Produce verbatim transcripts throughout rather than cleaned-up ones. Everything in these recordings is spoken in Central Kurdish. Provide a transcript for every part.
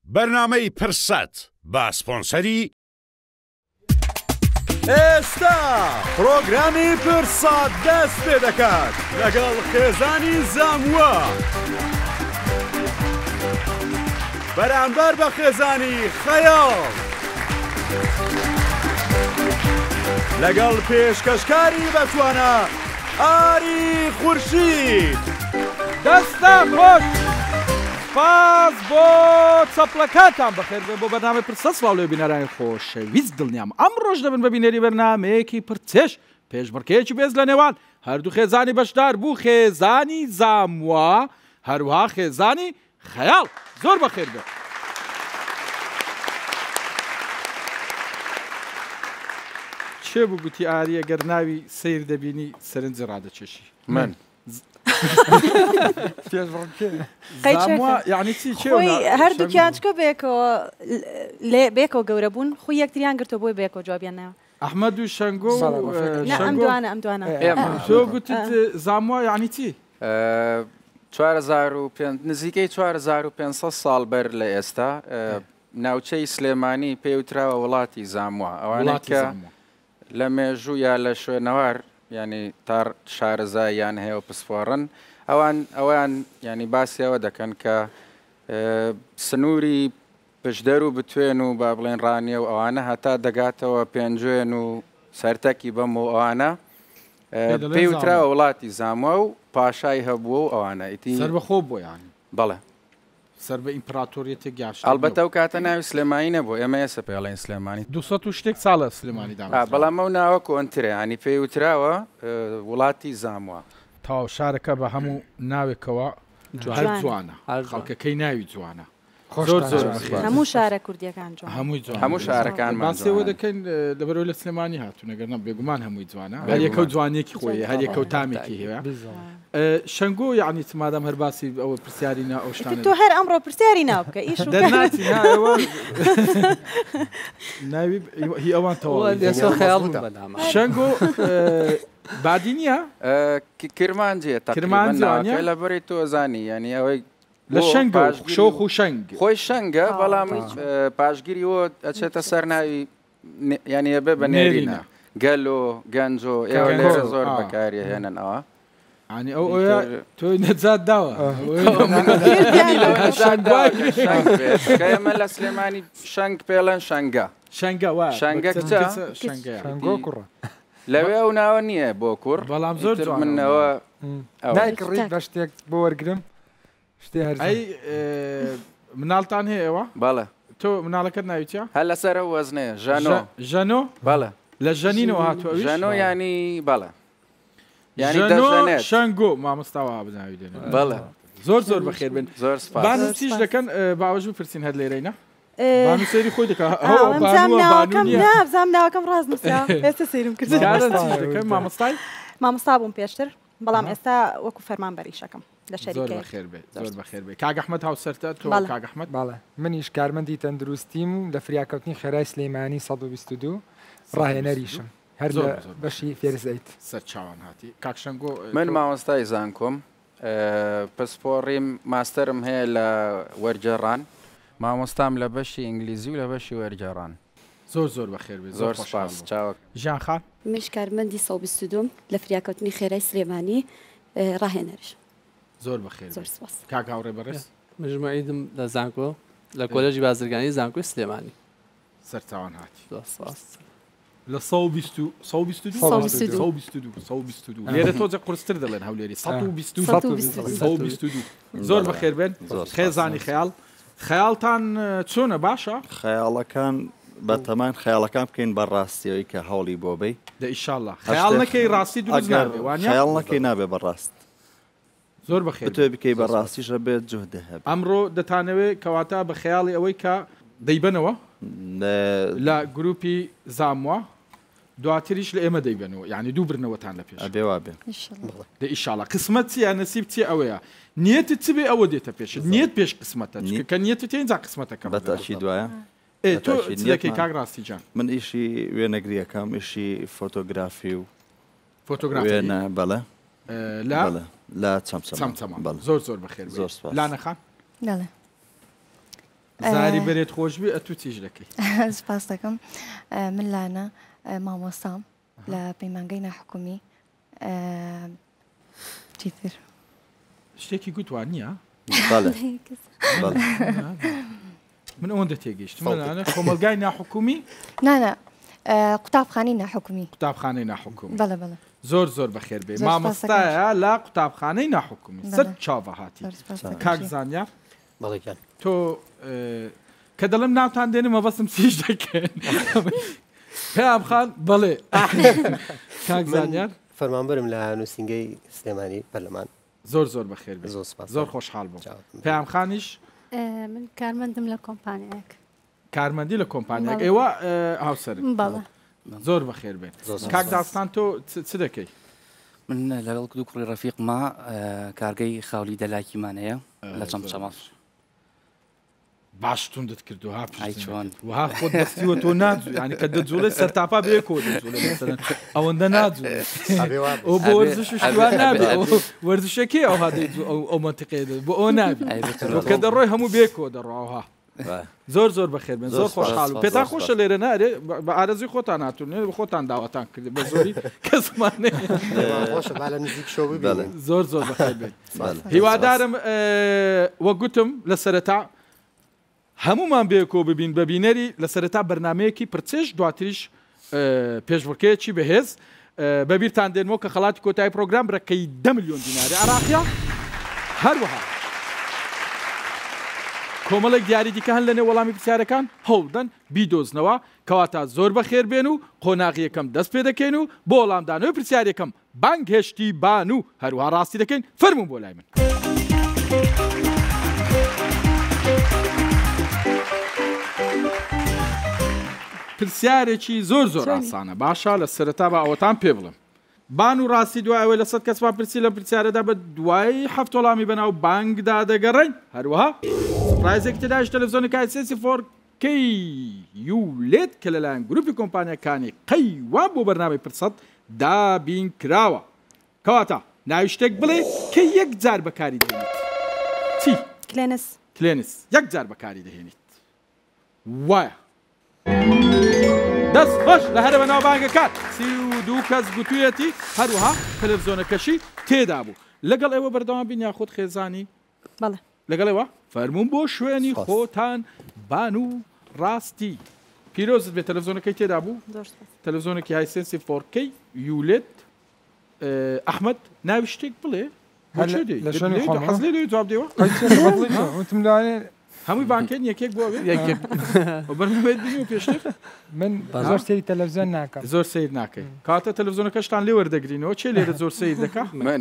بەرنامەی پرسەت بە سپۆنسەری ئێستا پرۆگرامی پرسات دەست پێ دەکات لەگەڵ خێزانی زامووە بەرامبەر بە خێزانی خەیاڵ لەگەڵ پێشکەشکاری بەتوانە ئاری خورشید. دەستە خۆش پاس بۆ چەپڵەکانتان بەخێر بێ بۆ بەرنامەی پرسە سڵاو لێ بینەرانی خۆشەویست دڵنیام ئەم ڕۆژ دەبن بە بینەری بەرنامەیەکی پرچێش پێشبڕکێکی بێز لە نێوان هەردوو خێزانی بەشدار بوو خێزانی زامووە هەروەها خێزانی خەیاڵ. زۆر بەخێر بێ. چێ بوو گوتی ئاری ئەگەر ناوی سیر دەبینی سەرنجی ڕادەچێشی من یعنی چی هەردووکیان چکە بێکەوە لێ بێکەوە گەورە بوون خۆی یەکتریان گرتەوە بۆی بێکەوە جوابیان ناوە ئەحمەد و شەنگۆ ئەم دوانە ئەم دوانە تۆ گوتیت زامووە یعنی چی؟ نزیکەی چوار هەزار و پێنجسەد ساڵ بەر لە ئێستا ناوچەی سلێمانی پێوتراوە وڵاتی زامووە ئەوانە کە لە مێژوو یا لە شوێنەوار ینی تا شارەزاییان هەیە و پسپۆڕن ئەوان ئەویان ینی باسیەوە دەکەن کە سنووری پشدەر و بتوێن و با بڵێن ڕانیە و ئەوانە هەتا دەگاتەوە پێنجێن و سەرتەکی بەم و ئەوانە پێوتراوە وڵاتی زامووە و پاشای هەبووە و ئەوانە ئیتی سەربەخۆ بۆ یانی بەڵێ سەر بە ئیمپراتۆریەتێک گاشت ئەلبەتە و کاتە ناوی سلێمانی نەبوو ئێمە ئێستا پێڵێن سلێمانی دووسەد و شتێک ساڵە سلێمانیدا بەڵام ئەو ناوە کۆنترێ ینی پێوتراوە وڵاتی زامووە تاو شارەکە بە هەموو ناوێکەوە هەر جوانە خەڵکەکەی ناوی جوانە زۆر زۆر هەموو شارە کوردیەکان جوان هەمووی جوان هەموو شارەکان باسیەوە دەکەن لەبەرەوە لە سلێمانی هاتوو نەگەر نە بێگومان هەمووی جوانە هەر یەکە جوانێکی خۆیە هەر یەکە و تامێکی هەیە شەنگۆ یعنی چمادەم هەر باسی ئەوە پرسیاری نا ئەو شتانە تۆ هەر ئەمڕۆ پرسیاری ناو بکە ئیش دەرناچی ناوی هی ئەوان تەواو شەنگۆ بادی نییە کرمانجیە کرمانجیە لە بەری تۆ زانی ینی ئەوەی لە شەنگە شۆخ و شەنگ خۆی شەنگە بەڵام پاشگیریەوە ئەچێتە سەر ناوی ینی ئەبێ بە نێرینە گەل و گەنج و ئێوە لێرە زۆر بەکاری هێنن ئەوە ینی ئەو ئەوە تۆی نەجات داوە ئێمە لە سلێمانی شەنگ پێڵەن شەنگە شەنگە وە شەنگە کچە کوڕە لەوێ ئەو ناوە نییە بۆ کوڕ بەڵام زۆر منەوە نایکڕیت بە شتێک بۆ وەرگرم شتێ هەر ئەی مناڵتان هەیە ئەوە بەڵێ تۆ مناڵەکەت ناویچە هەر لەسەر وەزنەیە ژەنۆ ژەنۆ بەڵێ لە ژەنینەوە هاتووە ژەنۆ ینی بەڵێ ژەنۆ شەنگۆ مامۆستاوە بناوی دێن بەڵێ زۆر زۆر بەخێر بن زۆر سپاس بانوسیش دەکەن باوەژ بپرسین هەر لێرەینە بانوسێری خۆی دەکات ناوزام ناوەکەم ڕاز نووسیا ئێستا سەیرم کرد مامۆستای مامۆستا بووم پێشتر بەڵام ئێستا وەکو فەرمانبەریشەکەم لە شەریکە بەخێر بێت زۆر بەخێر بێت کاک ئەحمەد هاوسەرتە تۆ کاک ئەحمەد باڵێ منیش کارمەندی تەندروستیم و لە فریاکەوتنی خێرای سلەیمانی سەد و بیست و دوو ڕاهێنەریشم هەر لە بەشی فێرزەیت سەر چاوان هاتی کاک شەنگۆ من مامۆستای زانکۆم پسپۆڕیم ماستەرم هەیە لە وەرجێڕان مامۆستام لە بەشی ئینگلیزی و لە بەشی وەرجێڕان زۆر زۆر بەخێر بێت زۆر سپاس چاوە ژان خان مش کارمەندی سەد و بیست و دوو لە فریاکەوتنی خێرای سلێمانی ڕاهێنەریش زۆر بەخێر زۆر سپاس کاک هاوڕێ بەڕێز مژمەعیدم لە زانکۆ لە کۆلێژی بازرگانی زانکۆی سلێمانی سەر چاوان هاتی لە لێرە تۆجە قورستر دەڵێن هەولێری زۆر بەخێر بێن خێزانی خەیاڵ خەیاڵتان چۆنە باشە خەیاڵەکان بەتەمان خەیاڵەکان بکەین بەڕاستیەوەی کە هەوڵی بۆ بێ دە ئیشاڵڵا خەیاڵ نەکەی ڕاستی دروست نابێ وانە خەیاڵ نەکەی نابێ بەڕاست زۆر بەخێر بتوێ بکەی بەڕاستیشە بێت جوهدە هەبێت ئەمڕۆ دەتانەوێت کەواتە بە خەیاڵی ئەوەی کە دەیبنەوە لە گروپی زامووە دواتریش لە ئێمە دەیبنەوە یعنی دوو برنەوەتان لە پێش ئەبێ وا بێ دە ئیشاڵڵا قسمەت چیە نەسیب چی ئەوەیە نیەتت چ بێ ئەوە دێتە پێش نیەت پێش قسمەتە کە نیەتت تێنجا قسمەتەکە بەتاشی دوایە تۆ دەکەی کاک ڕاستی جان من ئیشی وێنەگریەکەم ئیشی فۆتۆگرافی و فۆتۆگرافێنە بەڵێ لا لا چەمچەمە زۆر زۆر بەخێر زۆر لانەخان زاری بێت خۆشببی ئە تو چیش دەکەی سپاس دەکەم من لاانە مامۆستام لە پەیمانگەی ناحکومی چیتر شتێکی گوتوان نییە من ئەوەندە تێگەیشت کۆمەلگای ناحکومی نانە قوتابخانەی ناحکومی قوتابخانەی ناحکومی بەڵێ بەڵێ زۆر زۆر بەخێر بێ مامۆستایە لە قوتابخانەی ناحکومی سەر چاوە هاتی کاک زانیار تۆ کە دەڵم ناوتان دێنم مەبەستم چیش دەکەن پێیان خان بەڵێ کاک زانیار فەرمانبەرم لە نووسینگەی سلێمانی پەرلەمان زۆر زۆر بەخێر بێ زۆر خۆشحاڵ بوو پێیان خانیش من کارمەندم لە کۆمپانیایەک کارمەندی لە کۆمپانیایەک ئێوە هاوسەرن بەڵێ زۆر بەخێر بێت کاک داستان تۆ چ دەکەی من لەگەڵ دوو کوڕی ڕەفیقما کارگەی خاولی دەلاکیمانەیە لە چەم چەماش باشتوندت کردو ها چۆن وها خۆت دەستیوە تۆ ناجوو ینی کە دەجوڵێ سەرتاپا بێ کۆ ئەوەندە ناجوو ئەو بۆ وەرزش شوان نابێ وەرزشەکەی ئەو هادەی ئەو منتیقێ بۆ ئەو نابێ کە دەڕۆی هەموو بێ کۆ دەڕاوها زۆر زۆر بەخێر بن زۆر خۆشحاڵ و پێتان خۆشە لێرە نارێ بە ئارەزی خۆتان ناتوانێت بە خۆتان داوەتان کرد بە زۆری کەسمانێ زۆر زۆر بەخێر بێت هیوادارم وە گوتم لە سەرەتا هەمومان بێکۆ ببین بە بینەری لە سەرەتا بەرنمەیەکی پرچێش دواتریش پێشبڕکەیەکی بەهێز بەبییرتان دێنەوە کە خەڵاتی کۆتایی پرۆگرام بڕەکەی دە میلیۆن دیناری عراقیا هەروەها کۆمەڵێک دیاری دیکە هەن لە نێو وەڵامی پرسیارەکان هەوڵدەن بیدۆزنەوە کەواتە زۆر بەخێر بێن و قۆناغیەکەم دەست پێ دەکەین و بۆ وەڵامدانەوەی پرسیارەکەم بانگ هێشتی بان و هەروها ڕاستی دەکەین فەرموون بۆ لای من. پرسیارێکی زۆر زۆر ئاسانە باشە لە سەرەتا بە ئەوەتان پێ بڵم بان و ڕاستی دوای ئەوەی لە سەد کەس پرسی لە پرسیارەدا بە دوای هەفت وەڵامی بەناو بانگدا دەگەڕێن هەروەها سپرایزێکی تداش تەلەڤیزۆنی کایسێسی فۆر کەی یولێت کە لەلایەن گروپی کۆمپانیەکانی قەیوان بۆ بەرنامەی پرسەد دابین کراوە کەواتە ناوی شتێک بڵێ کە یەک جار بەکاری دێنیت چی؟ کلێنس کلێنس یەک جار بەکاری دەهێنیت وایە دەست خۆش لە هەرە بەناو بانگەکان سی و دوو کەس گوتوویەتی هەروەها تەلەڤیزۆنەکەشی تێدا بوو لەگەڵ ئێوە بەردەوام بین یاخۆت خێزانی بەڵێ لەگەڵ ئێوە فەرموون بۆ شوێنی خۆتان بان و ڕاستی پیرۆزت بێت تەلەڤیزۆنەکەی تێدا بوو تەلەڤیزۆنێکی هایسێنسی فۆر کەی یولێت ئەحمەد ناوی شتێک بڵێ حەز لێ جواب دێوە هەمووی بانکێن یەکێک بۆ بەرنامەیەت بینی و پێشتر من زۆر سەیری تەلەڤیزۆن ناکەم زۆر سیر ناکەی کاتە تەلەڤیزۆنەکەشتان لێ وەردەگرینەوە چێ لێرە زۆر سیر دەکا من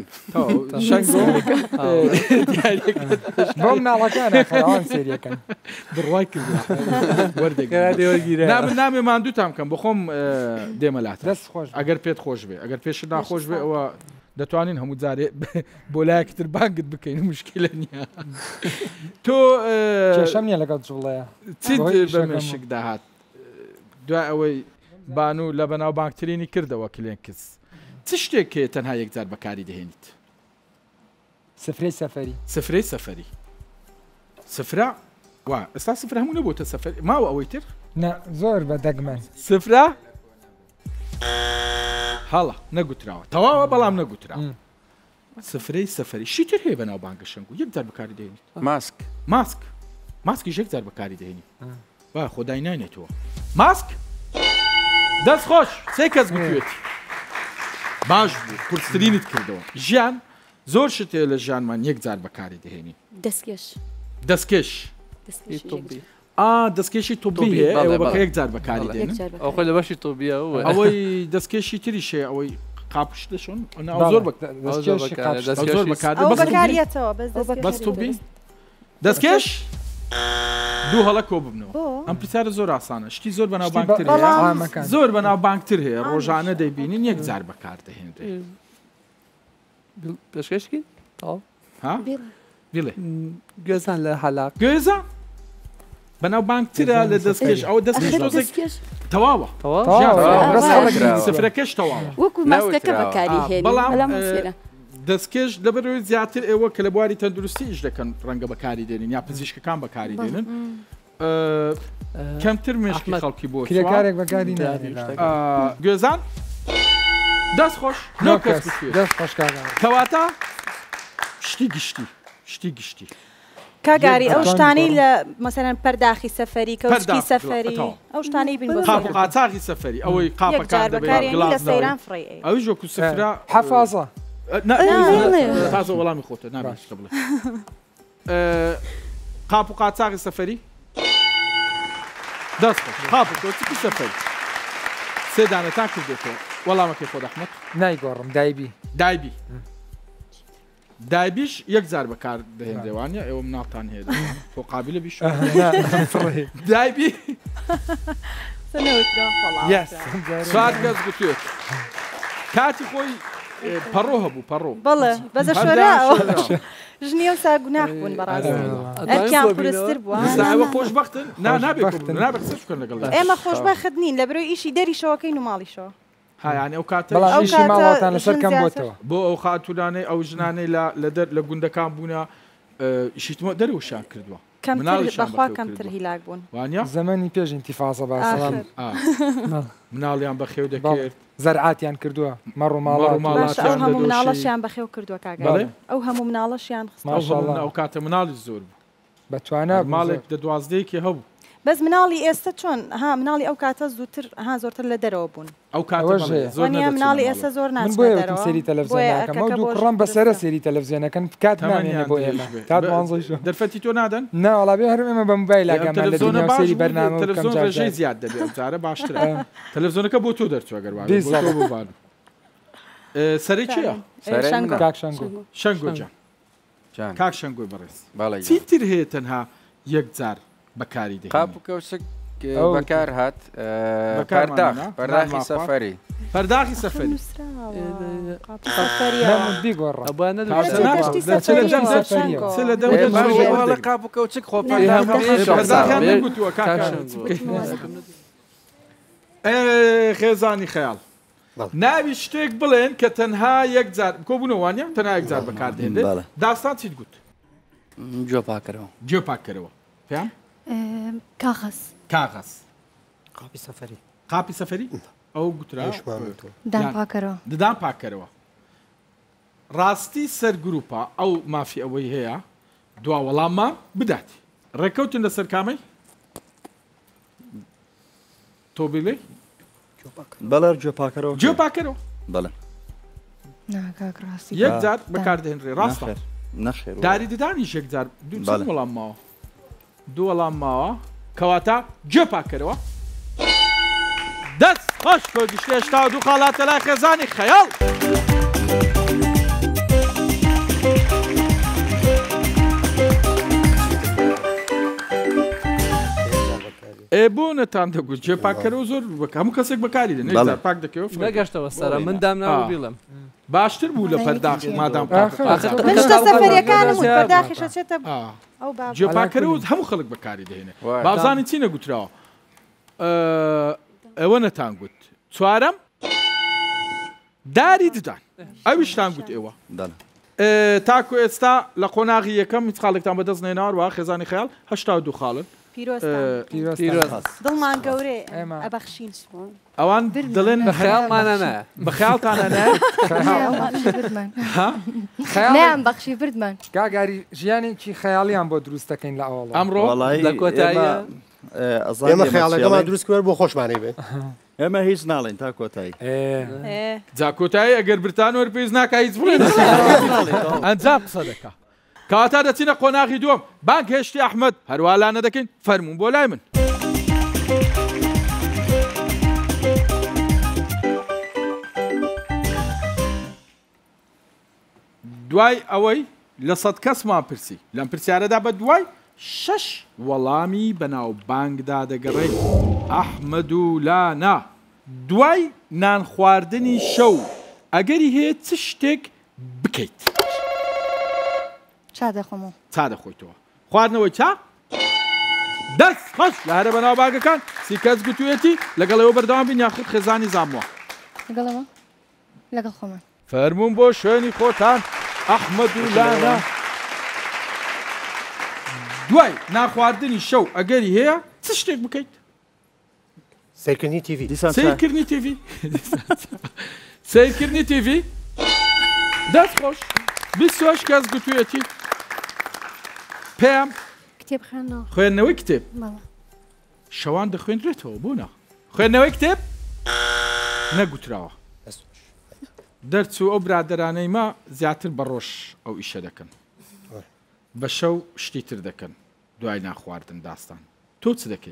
بۆم ناڵەکانە خەڵان سێریەکەن دڕوای کرد وەردەگیرە نامێ ماندووتان بکەم بۆ خۆم دێمەلات دەست خۆش ئەگەر پێت خۆش بێ ئەگەر پێشت ناخۆش بێ ئەوە دەتوانین هەموو جارێ بۆ لایەکتر بانگت بکەین مشکلە نییە تۆ کێشەم نییە لەگەڵ جوڵەیە چیت بەمێشک داهات دوای ئەوەی بانوو لە بەناو بانکترینی کردەوە کلێن کەس چ شتێک کێ تەنها یەکجار بەکاری دەهێنیت سفرەی سەفەری سفرەی سەفەری سفرە وا ئێستا سفرە هەموو نەبووتە سەفەری ماوە ئەوەی تر نە زۆر بە دەگمەن سفرە هەڵە نەگوتراوە تەواوە بەڵام نەگوتراوە سفرەی سەفەری شیتر هەیە بەناو بانگە شەنگ و یەکجار بەکاری دەهێنیت ماسک ماسک ماسکیش یەکجار بەکاری دەهێنی وا خۆدای ناینێتەوە ماسک دەست خۆش سێ کەس گوتوێتی باش بوو قورسترینت کردەوە ژیان زۆر شتێ لە ژیانمان یەکجار بەکاری دەهێنی دەستکێش دەستکێش دەستکێشی تۆبی ئێوە بەکە یەکجار بەکاری دێنن ئەو خۆی لە بەشی تۆبیە ئەوەی دەستکێشی تریشێ ئەوەی قاپش دەشۆن زۆر زۆر بەکارێتەوە بەس تۆبی دەستکێش دوو هەڵە کۆ ببنەوە ئەم پرسیارە زۆر ئاسانە شتی زۆر بەناو بانکتر هەیە زۆر بەناو بانکتر هەیە ڕۆژانە دەیبینین یەکجار بەکار دەهێنرێ پێشکەشکی ها بڵێ گوێزان لە حەلاق گوێزان بەناو بانکترە لە دەستکێش ئەوە دەستکێش تەواوە سفرەکەش تەواوە وەکو ماسکەکە بەکاری هێنی دەستکێش لەبەرەوەی زیاتر ئێوە کە لە بواری تەندروستی ئیش دەکەن ڕەنگە بەکاری دێنین یا پزیشکەکان بەکاری دێنن کەمتر مێشکی خەڵکی بۆ کرێکارێک بەکاری گوێزان دەست خۆش دەست خۆشکار کەواتە شتی گشتی شتی گشتی کاگاری ئەو شتانەی لە مەسەرەن پەرداخی سەفەری کەوچکی سەفەری ئەو شتانەی بین قاپ و قاچاقی سەفەری ئەوەی قاپەکان دەبێت لە سەیران فڕی ئەوی ژۆکو سفرا حەفازە تازە وەڵامی خۆتە نابێت بڵێ قاپ و قاچاقی سەفەری دەست قاپ و کۆچکی سەفەری سێ دانەتان کردێتەوە وەڵامەکەی خۆ ئەحمەد نایگۆڕم دایبی دایبی دایبیش یەک جار بەکار دەهێنرێوانە ئێوە مناڵتان هەیە بۆ قابلە بیش دایبی سوات کەس گوتوێت کاتی خۆی پەڕۆ هەبوو پەڕۆ بەڵێ بەزە شۆرا ژنیە و ساگوناح بوون بەڕاستیان پرستر بووە خۆشبەختن نابێت نابێت قسەش بکەن لەگەڵ ئێمە خۆشبەخت نین لە بەرەوەی ئیشی دەریشەوەکەین و ماڵیشەوە هایانێ ئەو کاتە بەڵامیشی ماڵاتان لەسەر کەم بۆتەوە بۆ ئەو خاتونانەی ئەو ژنانەی لە دەر لە گوندەکان بوونە ئیشیتمە دەرەوەشیان کردووە بەخوا کەمتر هیلاک بوون وانە زەمانی پێش ئینتیفازە باسەڵام مناڵیان بەخێو دەکرد زەرعاتیان کردووە مەڕ و ماڵات ئەو هەموو مناڵەشیان بەخێو کردووە کاگەڵێ ئەو هەموو مناڵەشیان ئەو کاتە مناڵی زۆر بوو بەتوانە ماڵێک دە دوازدەیەکی هەبوو بەس مناڵی ئێستا چۆن ها مناڵی ئەو کاتە زووتر ها زۆرتر لە دەرەوە بوون ئەو کاتە مناڵی ئێستا زۆر ناچێت سەری تەلەڤیزیۆنەکەم ئەو دوو کوڕم بەسەرە سەری تەلەڤیزیۆنەکەن کات نامێنێ بۆ ئێمە کات وانزەی دەرفەتی تۆ نادەن ناوەڵابێ هەرم ئێمە بە موبایلەکەم لە دنیا سەری بەرنامە تەلەڤیزیۆن زیاد دەبێت جارە باشترە تەلەڤیزیۆنەکە بۆ تۆ دەرچوە گەر سەری چییە؟ شەنگۆ جان کاک شەنگۆی بەڕێز چیتر هەیە تەنها یەک جار بەکاری دێ قاپ و کەوچک بەکار هات پەرداخ پەرداخی سەفەری پەرداخی سەفەری لە قاپ و کەوچک خۆ خێزانی خەیاڵ ناوی شتێک بڵێن کە تەنها یەک جار کۆبوونەوانیم تەنها یەک جار بەکاردێنێت داستان چیت گوت گوێپاکەرەوە گوێپاکەرەوە پێیان کاغەز کاغەز قاپی سەفەری قاپی سەفەری ئەو گوترا دان پاکەرەوە ددان پاکەرەوە ڕاستی سەر گروپە ئەو مافی ئەوەی هەیە دوا وەڵاممە بدات ڕێکەوتن لەسەر کامەی تۆ بڵێ بەڵەر گوێپاکەرەوە گوێپاکەرەوە بەڵێ یەک جار بەکاردێنرێ ڕاستە نەخێر داری ددانیش یەک جار دوو وەڵام ماوە دوو وەڵام ماوە کەواتە گوێپاکەرەوە دەست خۆش کۆگیشت هێشتا دوو خاڵاتە لای خێزانی خەیاڵ ئێبوونەتان دەگوت گوێپاکەرەوە زۆر هەموو کەسێک بەکاری دێن پاک دەکەوە نەگەشتەوە سەرە من دامناوە بیڵم باشتر بوو لە پەرداخ مادام گوێپاکەرەوە هەموو خەڵک بەکاری دێنێ بازانی چی نەگوتراوە ئەوە نەتان گوت چوارەم داری ددان ئەویشتان گوت ئێوە تاکو ئێستا لە قۆناغی یەکەم هیچ خاڵێکتان بەدەست نێناوە خێزانی خەیاڵ هەشتا و دوو خاڵن دڵمان گەورێ ئەبەخشین ئەوان دڵێن بە خەیاڵمانە بە خەیاڵتانە خەیاڵیان بەخشی بردمان کاگاری ژیانێکی خەیاڵیان بۆ دروست دەکەین لە ئەوڵ ئەمڕۆ لە کۆتاییە ئێمە خەیاڵەکەمان دروست کرد بۆ خۆشمانەی بێت ئێمە هیچ ناڵێن تا کۆتایی جا کۆتایی ئەگەر برتان وەرپێز ناکە هیچ بڵێن ئەنجام قسە دەکا کەواتە دەچینە قۆناغی دووەم بانک هێشتی ئەحمەد هەروالانە دەکەین فەرموون بۆ لای من دوای ئەوەی لە سەد کەسمان پرسی لەم پرسیارەدا بە دوای شەش وەڵامی بەناو بانگدا دەگەڕێت ئەحمەد و لانا دوای نان خواردنی شەو ئەگەری هەیە چ شتێک بکەیت چا دەخۆمەوە چا دەخۆیتەوە خواردنەوەی چا دەست خۆش لە هەرە بەناو باگەکان سی کەس گوتوێتی لەگەڵەوە بەردەوام بین یاخود خێزانی زانمووە لەگەڵەوە لەگەڵ خۆمان فەرموون بۆ شوێنی خۆتان ئەحمەد و لانا دوای ناخواردنی شەو ئەگەری هەیە چ شتێک بکەیت؟ سیرکردنی تیڤی سیرکردنی تیڤی سیرکردنی تیڤی دەست خۆش بیست و هەشت کەس گوتوویەتی پێم کتێب خوێندنەوە خوێندنەوەی کتێب شەوان دەخوێنرێتەوە بوونە خوێندنەوەی کتێب نەگوتراوە دەرچوو ئەو برادەرانەی ما زیاتر بە ڕۆژ ئەو ئیشە دەکەن بە شەو شتی تر دەکەن دوای ناخواردن داستان تۆ چ دەکەی؟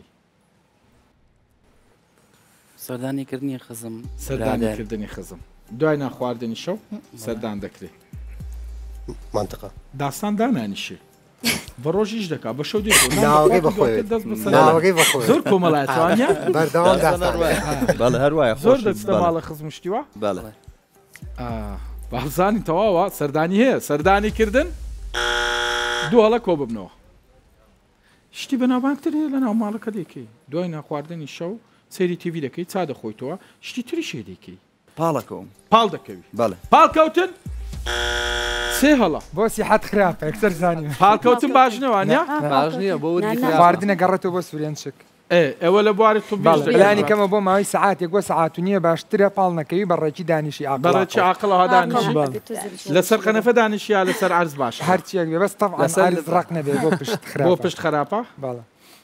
سەردانیکردنی خزم سەردانیکردنی خزم دوای ناخواردنی شەو سەردان دەکرێت منطقە داستان دانانیشێ بە ڕۆژیش دەکا بە شەو ناوەکەی بەخۆی ناوەکەی بەخۆی زۆر کۆمەڵایەتوانە بەردەوام داستان بەڵێ هەروایە زۆر دەچتە ماڵە خزمشتیوە بەڵێ بەزانی تەواوە سەردانی هەیە سەردانیکردن دوو هەڵە کۆ ببنەوە شتی بەناوبانگتر هەیە لە ناو ماڵەکە دەیکەی دوای ناخواردنی شەو سەیری تیڤی دەکەی چا دەخۆیتەوە شتی تری شێ دەیکەی پاڵەکەم پاڵ دەکەوی بەڵێ پاڵکەوتن سێ هەڵە بۆ سیحەت خراپە یەکسەر زانی پاڵکەوتن باش نەوانە باش نییە بۆ خواردنە گەڕێتەوە بۆ سوورێن شک ئێوە لە بواری تو بەڵانی کەمە بۆ ماوەی سەعاتێک بۆ سەعات و نییە باشترە پاڵ نەکەوی بەڕێکی دانیشی بەڕێکی عاقڵەوە دانیشی لەسەر قەنەفە دانیشیە لەسەر عەرز باش هەرچیەک بێ بەس تەبعاً عەرز ڕق نەبێ بۆ پشت خراپە بۆ پشت خراپە بەڵێ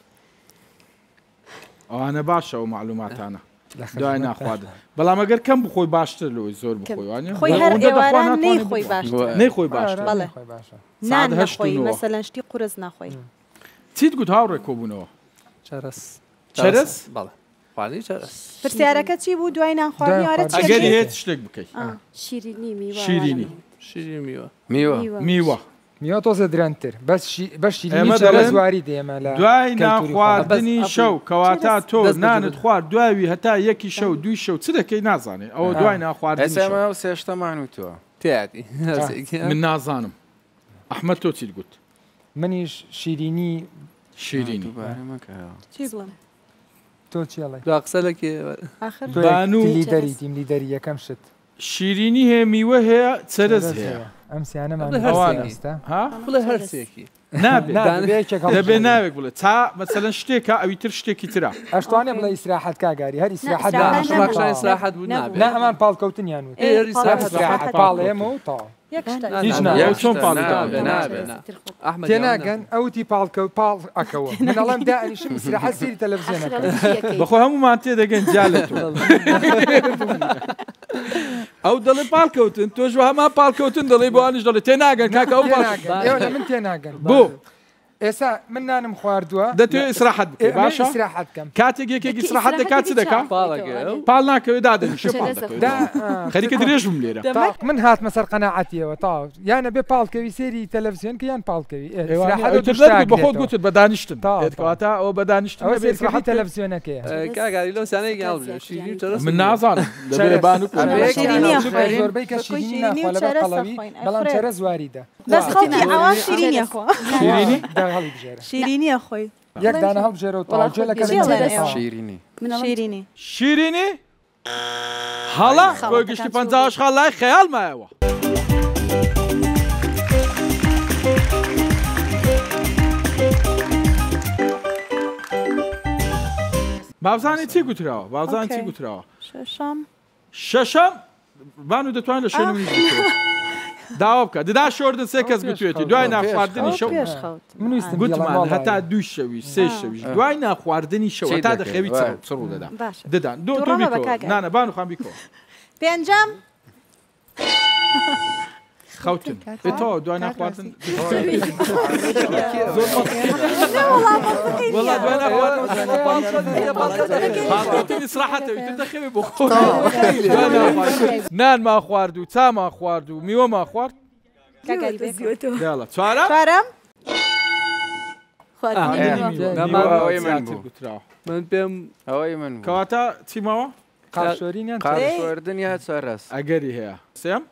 ئەوانە باشە ئەو معلوماتانە دوای ناخواردن بەڵام ئەگەر کەم بخۆی باشتر لەوەی زۆر بخۆی وانە خۆی هەر ئێواران نەیخۆی باشتر نەیخۆی باشتر بەڵێ نان نەخۆی مەسەلەن شتی قورس نەخۆی چیت گوت هاوڕێ کۆبوونەوە چەرس چەرس بەڵێ خواردنی چەرس پرسیارەکە چی بوو دوای نان خواردنی ئەوارە چی ئەگەری هێت شتێک بکەیت شیرینی میوە شیرینی شیرین میوە میوە میوە میوە تۆزە درەنتر بەس شیرینی چەرس واری دێمە لە دوای ناخواردنی شەو کەواتە تۆ نانت خوارد دوایوی هەتا یەکی شەو دوی شەو چ دەکەی نازانێ ئەوە دوای ناخواردنی ئێستا و سێشتەمان وتووە تیاتی من نازانم ئەحمەد تۆ چیت گوت منیش شیرینی شیرینی چی بڵێم تۆ چیڵێ دو قسە لەکێ بانوو لیدەری تیم لیدەری یەکەم شت شیرینی هەیە میوە هەیە چەرز هەیە ئەم سیانەمان ئەوانەستا بڵێ هەرسێکی دەبێ ناوێک بڵێ تا مەسەلەن شتێکە ئەوی تر شتێکی ترە ئەشتوانێ بڵێ ئیسراحەت کاگاری هەر ئیسراحەت ئیسراحەت بوو نابێ نا ئەمان پاڵکەوتنیان وت پاڵێمە و تا هیچ چۆن پاڵ تێناگەن ئەوتی پاڵکەوت پاڵ ئەکەوە منەڵام دائنیشم ئیسراحەت سێری تەلەڤیزیۆنەکە بەخۆ هەمومان تێ دەگەن جالێت ئەو دەڵێ پاڵکەوتن تۆش هەما پاڵکەوتن دەڵێ بۆ ئەنیش دەڵێ تێناگەن کاکە ئەو ئێوە من تێناگەن بۆ ئێستا من نانم خواردووە دەتوێت ئیسراحەت بکەی باشە ئیسراحەت بکەم کاتێک یەکێک ئیسراحەت دەکات چ دەکات پاڵ ناکەوێت دادەنیشە پاڵ دەکەوێت خەریکە درێژ بم لێرە من هاتمە سەر قەناعەتیەوە تاو یانە بێ پاڵکەوی سێری تەلەڤیزیۆن کە یان پاڵکەوی بەخۆت گوتت بە دانیشتن کەواتە ئەوە بە دانیشتن ئەوە تەلەڤیزیۆنەکەیە کاگاری لەو سانەی گاڵ من نازانم دەبێت بانوو زۆربەی کە شیرینی ناخوا لەبەر قەڵەوی بەڵام چەرە زواریدە بەس خەڵکی ئەوان شیرینیە خۆ شیرینی هەڵی بژێرە شیرینیە خۆی یەک دانە هەڵبژێرە و تاڵجێلەکە شیرینی شیرینی شیرینی هەڵا بۆ گشتی پەنجاوەش خاڵ لای خەیاڵ مایەوە باوزانی چی گوتراوە باوزان چی گوتراوە شەشەم شەشەم بانو دەتوانێت لە شوێنی داوا بکە ددا شۆردن سێ کەس گوتوێتی دوای ناخواردنی شەو گوتمان هەتا دوو شەوی سێ شەویش دوای ناخواردنی شەوە تا دەخەوی چڕوو دەدا ددان دۆ تۆ بیکەوە نانە بانو خان بیکەوە پێنجەم خەوتن بێتەوە دوای ناخواردن پاڵکەوتنی ئیسراحەتەوەی تر دەخەوێ بۆ خۆ نان ما خوارد و چا ما خوارد و میوە ما خوارد یاڵە چوارەم چوارەم من پێم ئەوەی من کەواتە چیمەوە قاپشۆرینیان قاپشۆردن یا چەرس ئەگەری هەیە سێم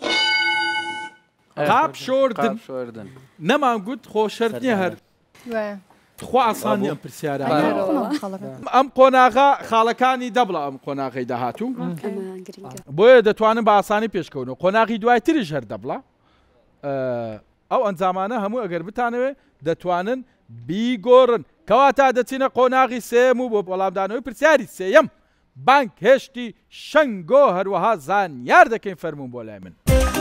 قاپ شۆردن نەمان گوت خۆشەرنیە هەر خوا ئاسانی ئەم پرسیارانە ئەم قۆناغا خاڵەکانی دەبڵە ئەم قۆناغی داهاتوو بۆیە دەتوانن بە ئاسانی پێشکەونەوە قۆناغی دوای تریش هەر دەبڵە ئەو ئەنجامانە هەموو ئەگەر بتانەوێ دەتوانن بیگۆڕن کەواتە دەچینە قۆناغی سێم و بۆ وەڵامدانەوەی پرسیاری سێیەم بانک هێشتی شەنگۆ هەروەها زانیار دەکەین فەرموون بۆ لای من.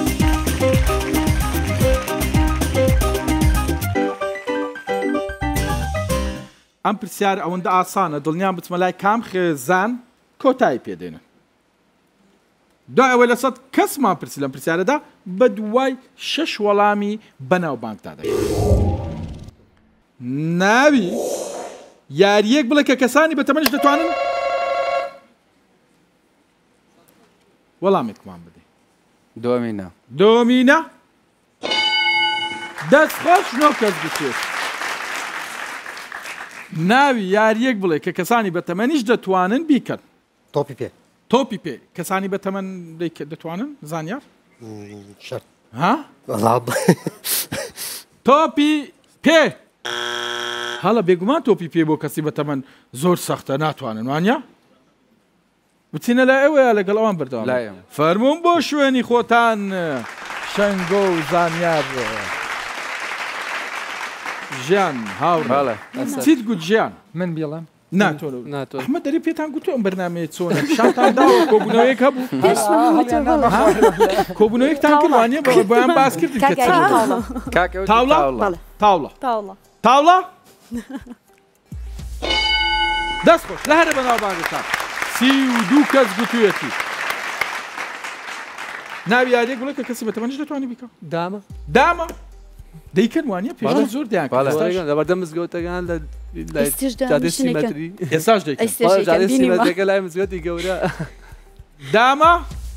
ئەم پرسیار ئەوەندە ئاسانە دڵنیان بچمە لای کام خێزان کۆتایی پێدێنن. دوای ئەوەی لە سەد کەسمان پرسی لەم پرسیارەدا بە دوای شەش وەڵامی بەناو بانکدا دەکەین. ناوی یاریەک بڵێ کە کەسانی بەتەمەنش دەتوانن وەڵامێکمان بدەین. دۆمینە. دۆمینە دەستخۆش نۆ کەس بچێت. ناوی یاریەک بڵێ کە کەسانی بەتەمەنیش دەتوانن بیکەن. تۆپی پێ. تۆپی پێ کەسانی بەتەمەن دەتوانن زانیار؟ شەرت. ها؟ تۆپی پێ. هەڵە بێگومان تۆپی پێ بۆ کەسی بەتەمەن زۆر سەختە ناتوانن وانە؟ بچینە لای ئەوەیە لەگەڵ ئەوان بەردەوام. فەرموون بۆ شوێنی خۆتان شەنگۆ و زانیار. ژیان هاوڕێ چیت گوت ژیان؟ من بێڵم؟ ناتۆ ئەحمەد دەری پێتان گوتۆ ئەم بەرنامەیە چۆنە شانتان داوە کۆبوونەوەیەک هەبوو کۆبوونەوەیەکتان کردوانە بۆیان باس کردن تاوڵە تاوڵە تاوڵە دەست خۆش لە هەرە بەناو بانگتان سی و دوو کەس گوتوویەتی. ناوی یاریەک بڵێ کە کەسی بەتەمەنیش دەتوانێت بیکە. دامە دامە دەیکەن وانە پێش زۆر دیان لەبەردە مزگەوتەکان لە سیمەتری ئێساش دەیکەن لای مزگەوتی گەورە. دامە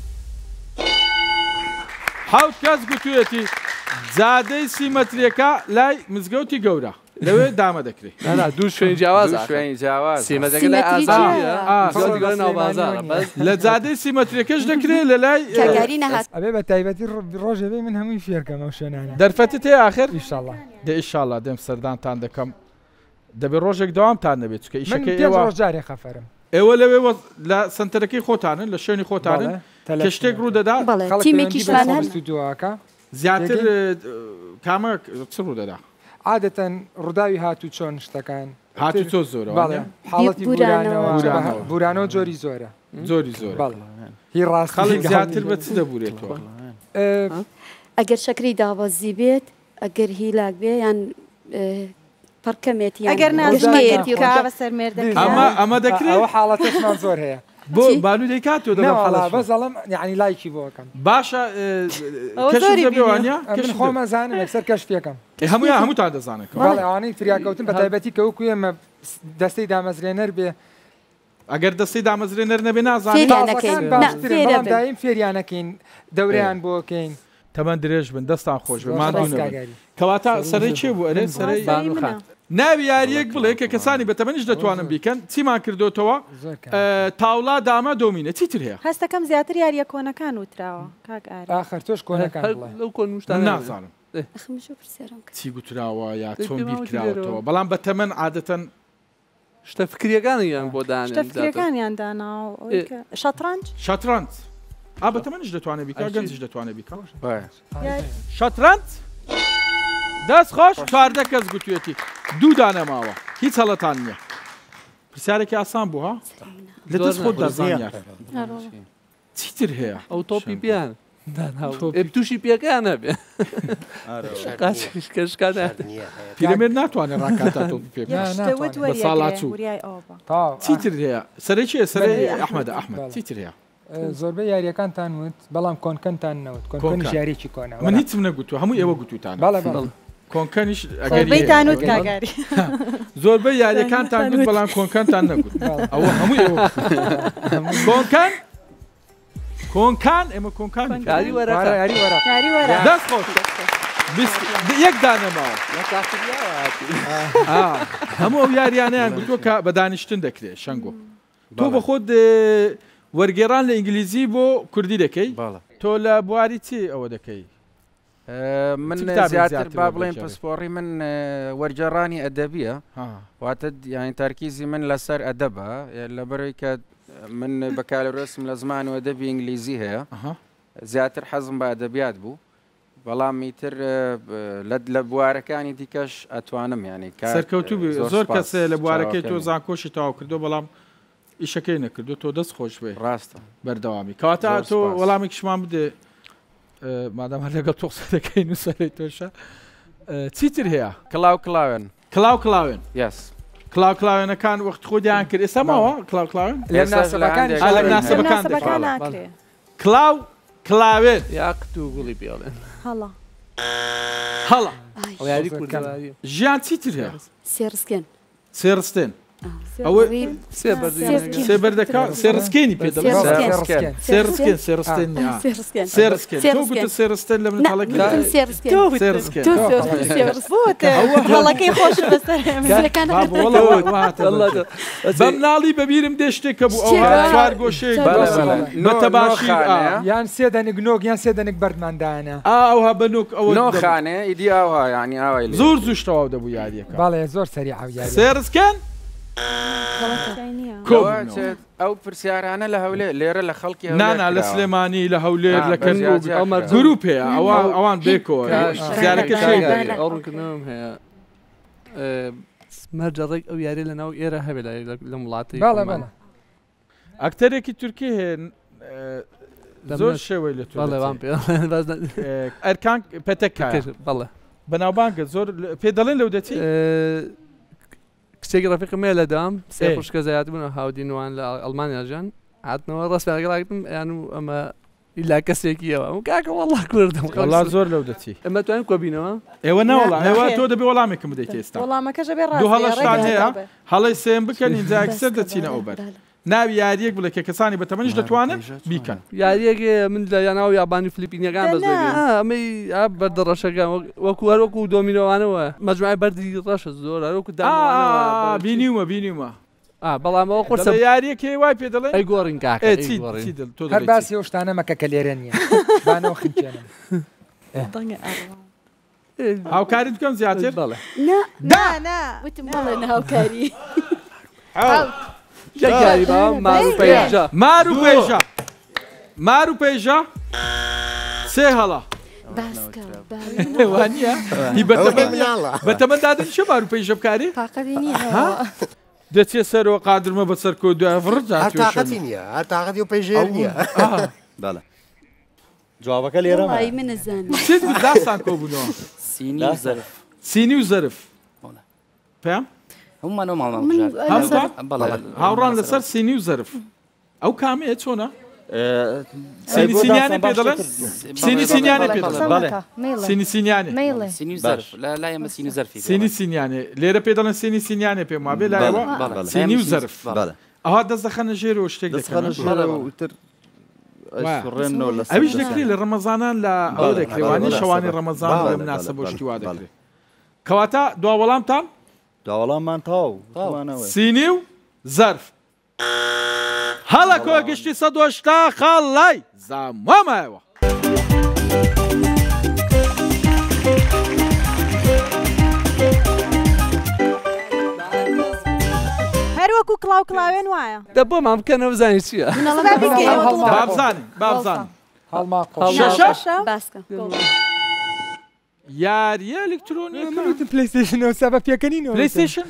حەوت کەس گوتوویەتی جادەی سیمەتریەکە لای مزگەوتی گەورە لەوێ دامە دەکرێت. دوو شوێنی جیاواز شوێنی جیاواز سیمەتەکە لای ئازادیە ناوبازارە لە جادەی سیمەتریەکەش دەکرێت لە لای کاگاری نەهات. ئەبێ بە تایبەتی ڕۆژێ بێ من هەمووی فێرکەم ئەو شوێنانە. دەرفەتت هەیە ئاخر؟ ئینشاڵڵا. دە ئینشاڵڵا دێم سەردانتان دەکەم. دەبێت ڕۆژێک دەوامتان نەبێت چکە ئیشەکەی ئێوە ڕۆژجارێ خەفەرم. ئێوە لەوێ لە سنتەرەکەی خۆتانن لە شوێنی خۆتانن کە شتێک ڕوو دەدا تیمێکیشمانە زیاتر کامە چ ڕوو دەدا؟ عادەتەن ڕووداوی هاتوو چۆن شتەکان هاتوو چۆ زۆرە حاڵەتی بورانەوە جۆری زۆرە زۆری زۆر هی ڕاست خەڵک زیاتر بە چ دەبورێتەوە؟ ئەگەر شەکری داوەزی بێت ئەگەر هیلاک بێ یان پڕکەمێتی ئەگەر نازمێتی ڕا بەسەر مێردەکە ئەمە ئەمە دەکرێت ئەوە حاڵەتەشمان زۆر هەیە. بۆ بالو دەیکاتەوە دەڵا بەزەڵم یعنی لایکی بۆکەم باشە کەشی دەبێوانە کەش خۆمە زانم یەکسەر کەش پێکەم هەمویان هەمووتان دەزانێت ئەوانەی فریاکەوتن بە تایبەتی کەوەکو ئێمە دەستەی دامەزرێنەر بێ ئەگەر دەستی دامەزرێنەر نەبێ نازانین دایم فێریانەکەین دەورەیان بۆکەین تەمەەن درێژ بن دەستان خۆش بمادون کەواتە سەرەی چێ بوو ئەرێ سەرەی بانوخان ناوی یاریەک بڵێ کە کەسانی بەتەمەنیش دەتوانن بیکەن چیمان کردوتەوە تاوڵا دامە دۆمینە چیتر هەیە هەستەکەم زیاتر یاریە کۆنەکان وتراوە کاک ئاخر تۆش کۆنەکان لەو کۆنوشتان نازانم چی گوتراوە یا چۆن بیرکراوەتەوە بەڵام بەتەمەن عادەتەن شتە فکریەکانیان بۆ دان شتە فکریەکانیان دانا شەترەنج شەترەنج ئا بەتەمەنیش دەتوانێت بیکە گەنجش دەتوانێت بیکە شەترەنج دەست خۆش چواردە کەس گوتوێتی دوو دانەماوە هیچ هەڵەتان نییە پرسیارێکی ئاسان بوو ها لە دەست خۆت دەزانیار چیتر هەیە ئەو تۆپی پیان تووشی پێکیان هەبێ پیرەمێر ناتوانێت ڕاکاتە تۆپی پێ بە ساڵات چوو چیتر هەیە سەرەی چیە سەرەی ئەحمەدە ئەحمەد چیتر هەیە زۆربەی یاریەکانتان وت بەڵام کۆنکەنتان نەوت کۆنکەنیش یاریی کۆنەوە من هیچم نەگوتووە هەموو ئێوە گوتوتان کۆنکەنیش ئەگەریتان وت کاگاری زۆربەی یاریەکانتان گوت بەڵام کۆنکەنتان نەگوت ئەوە هەموو ئێوە کۆنکەن کۆنکان ئێمە کۆنکان یاری وەرە یاری وەرە دەست خۆش یەک دانەماوە هەموو ئەو یاریانەیان گوتووە کە بە دانیشتن دەکرێت شەنگۆ تۆ بە خۆت وەرگێڕان لە ئینگلیزی بۆ کوردی دەکەی تۆ لە بواری چی ئەوە دەکەی من زیاتر با بڵێن پسپۆڕی من وەرگێڕانی ئەدەبیە واتە یانی تارکیزی من لەسەر ئەدەبە لەبەرەوەی کە من بەکارەڕێسم لە زمان و ئەدەبی ئینگلیزی هەیە زیاتر حەزم بە ئەدەبیات بوو بەڵام میتر لە بوارەکانی دیکەش ئەتوانم ینی سەرکەوتوو زۆر کەسێ لە بوارەکەی تۆ زانکۆشی تاوا کردو بەڵام ئیشەکەی نەکردو تۆ دەست خۆش بێ ڕاستە بەردەوامی کەواتە تۆ وەڵامێکیشمان بدێ مادام هەر لەگەڵ تۆ قسە دەکەین و سەرەی تۆشە چیتر هەیە کڵاو کڵاوێن کڵاو کڵاوێن یس کڵاو کڵاوێنەکان وەخت خۆیان کرد ئێستا ماوە کڵاو کڵاوێن لە ناسەبەکان کڵاو کڵاوێن یاقت و گوڵی پێڵێن هەڵا هەڵا ژیان چیتر هەیە سێرسکێن سێرستێن ئەوە سێ بەردەکە سێرسکێنی پێ دەڵێن سێرسکێن سێرستێن سێرسکێن تۆ گوتە سێرستێن لە مناڵەکە سێرسکێن هەڵەکەی خۆش بە مناڵی بەبیرم دێ شتێکە بوو ئەو چوار گۆشەیەک بە تەباشیر یان سێ دەنگ نۆک یان سێ دەنگ بەردماندانە ئاوها بەنۆک ئەوە نۆخانێ ئیدی ئاوا ینی ئاوای زۆر زوو تەواو دەبوو یاریەکە باڵێ زۆر سەری ئاو سێرسکێن ئەو پرسیارانە لە هەولێ لێرە لە خەڵکی نانا لە سلێمانی لە هەولێر لە گروپ هەیە ئەوان بێکەوە زیارەکە ئەو ڕوونکردنەوەم هەیە مەرجەڕێک ئەو یاری لە ناو ئێرە هەبێت لە وڵاتی ئەکتەرێکی تورکی هەیە زۆر شێوەی لە توڵێوان پێ ئەرکان پەتەکە بەڵێ بەناوبانگە زۆر پێ دەڵێن لەو دەچی کچێکی ڕەفیقمێ لە دام سێ خوشکە زیات بوون هاودینوان لە ئەڵمانیاژیان هاتنەوە ڕاستپێگەڵاکتم یان و ئەمە ئیلا کەسێکیەوە و کاکە وەڵڵا کوردم وەڵا زۆر لەو دەچی ئەمە توانین کۆبینەوە ئێوە ناوەڵا ئێوە تۆ دەبێ وەڵامێکم بدەیت ئێستا وەڵامەکەشە بێ ڕاست دوو هەڵەشتان هەیە هەڵەی سێم بکەن اینجا ئەکسەر دەچینە ئەو بەر ناوی یاریەک بڵێ کە کەسانی بەتەمەنیش دەتوانن بیکەن یاریەک من لە یاناو یابانی فلیپینیەکان بەزێ ئەمەی بەردە ڕەشەکە وەکو هەروەکو دۆمینۆوانەوە مەجموعی بەردی ڕەشە زۆر هەروەکو دامانەوە بینیومە بینیومە بەڵامەوە خۆ یاریەکێ وای پێ دەڵێ ئەی گۆڕین کاکە هەر باسی ئەو شتانە مەکە کە لێرە نییە بانەوە خنچێنم هاوکاری بکەم زیاتر بەڵێ وتم بەڵێ هاوکاری مارو پێژە مارو پێژە سێ هەڵە وانە بەتەمە دادن چه مارو پێژە بکاری دەچێت سەرەوە قادرمە بەسەر کۆ دوای ڕڕ نیە هەر تااقەتی و پێژێر نییە جوابەکە لێرە داستان کۆ بوونەوە سینی و زەرف پێم هاوڕان لەسەر سینی و زەرف ئەو کامەیە چۆنە سینی سینیانە پێ دەڵێن سینی سینیانە پێ دەڵێن سینی سینیانە سینی سینیانێ لێرە پێ دەڵێن سینی سینیانێ پێم وابێ لایەوە سینی و زەرف ئەوها دەست دەخەنە ژێرەوە شتێک ئەویش دەکرێت لە ڕەمەزانان لە ئەوە دەکرێوانی شەوانی ڕەمەزان لە مناسە بۆ شتی وا دەکرێت کەواتە دوا وەڵامتان داوەڵاممان تاو سینی و زەرف هەڵە کۆ گشتی سەد و هەشتا خاڵ لای زاموامایەوە هەروەکو کڵاو کڵاوێن وایە دە بۆ مام بکەنەوە بزانانی چییە بابزانین بابزانین یاریە ئەلکترۆنیکە پلیستیشنەوە سەبە پێکەنینەوە پلیستیشن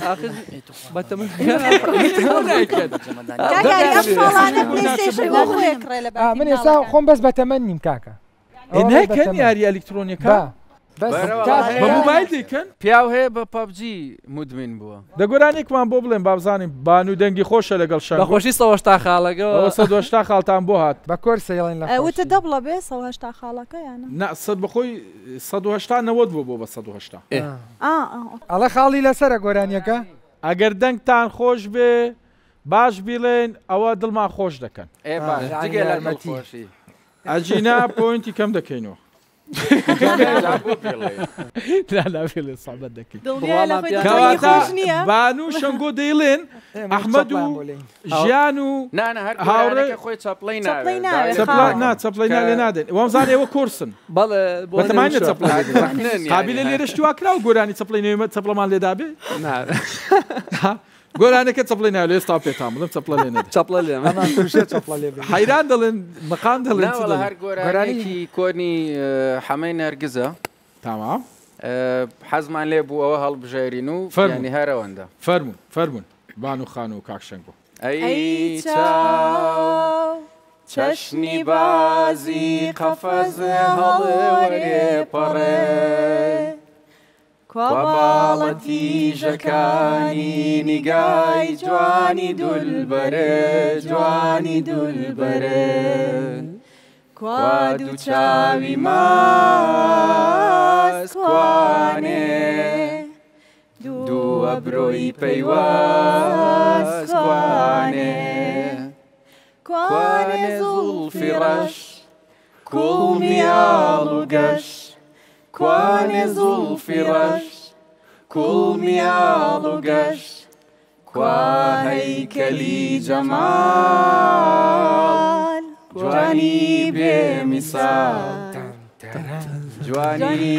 من ێستا خۆم بەس بەتەمەن نیم کاکە نەکەن یاری ئەلکترۆنیەکە بە موبایل دیکەن پیاو هەیە بە پابجی مدمین بووە دەگۆرانێکمان بۆ بڵێن بابزانین بانو دەنگی خۆشە لەگەڵ شە بەخۆشی سەوەشتا خاڵەکەەوە سەد و هەشتا خاڵتان بۆ هات بە کۆر سەیڵین لە وتە دەبڵە بێ سەد و هەشتا خاڵەکە یانە نا سەد بەخۆی سەد و هەشتا نەوەت بوو بۆ بە سەد و هەشتا ئەڵە خاڵی لەسەرە گۆرانیەکە ئەگەر دەنگتان خۆش بێ باش بیڵێن ئەوە دڵمان خۆش دەکەن ئەجینا پۆینتی کەم دەکەینەوە بانو شەنگۆ دەیڵێن ئەحمەد و ژیان و هاوڕێ خۆی چەپڵی چەپڵی لێ نادێن وامزان ئێوە کورسن بەتەمانە چەپڵی قابلە لێرە شتوا کرا و گۆرانی چەپڵی نوێمە چەپڵەمان لێدا بێ گۆرانەکە چەپڵی ناوێ ئێستا پێتان بڵم چەپڵە لێ نەدە چەپڵە لێ حەیران دەڵێن مەقام دەڵێن چ ناوەڵە دەڵێن هەر گۆرانێکی کۆنی حەمەی نەرگزە تامام حەزمان لێ بوو ئەوە هەڵبژێرین و ینی هەرەوەندە فەرمون فەرمون بانو خان و کاکشەنگ بوو ئەی چاو چەشنی بازی قەفەز هەڵێ پەڕێ کوا باڵەتی ژەکانی نیگای جوانی دولبەرێ جوانی دولبەرێ کوا دوو چاوی ماس کوانێ دوو ئەبرۆی پەیواز کوانێ کوانێ زوڵفی ڕەش کوڵمیاڵ و گەش کوانێ زوڵفی ڕەش کوڵمیاڵ و گەش کوا هەیکەلی جەمال جوانی بێمیسال جوانی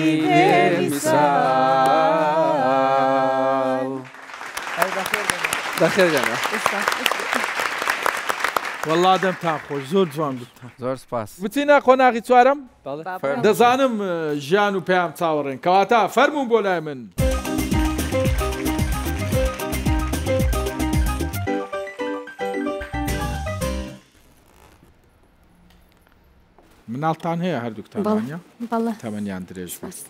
بێمیسال بەخێر گەنە وەڵڵا دەمتان خۆش زۆر جوان بتان زۆر سپاس بچینە قۆناغی چوارەم دەزانم ژیان و پێیان چاوەڕێن کەواتە فەرموون بۆ لای من مناڵتان هەیە هەردووکتانە تەمەنیان درێژ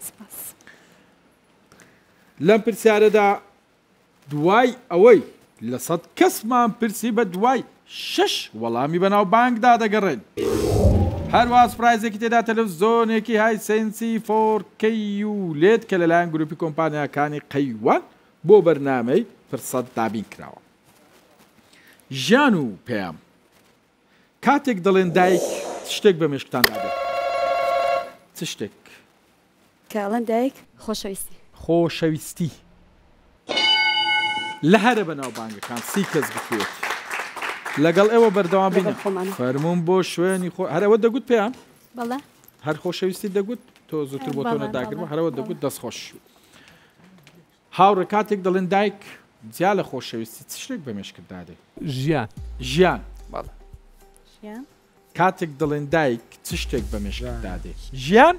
لەم پرسیارەدا دوای ئەوەی لە سەد کەسمان پرسی بە دوای شش وەڵامی بەناو بانکدا دەگەڕێن هەروە سپرایزێکی تێدا تەلەڤیزۆنێکی های سێنسی فۆر کەی و لێت کە لەلایەن گروپی کۆمپانیاکانی قەیوان بۆ بەرنامەی پرسەد دابین کراوە ژیان و پێیام کاتێک دەڵێن دایک شتێک بە مێشکتان دابێت چ شتێک کاڵەن دایک خۆشەویستی خۆشەویستی لە هەرە بەناو بانگەکان سی کەس بکوێت لەگەڵ ئێوە بەردەوام بینە فەرموون بۆ شوێنی خۆ هەرەوە دەگوت پێیان بەڵێ هەر خۆشەویستی دەگوت تۆ زووتر بۆ تۆ نەداگرمە هەرەوە دەگوت دەستخۆش هاوڕێ کاتێک دەڵێن دایک جیا لە خۆشەویستی چ شتێک بە مێشکت دادێ ژیان ژیان ژیان کاتێک دەڵێن دایک چ شتێک بە مێشکت دادێ ژیان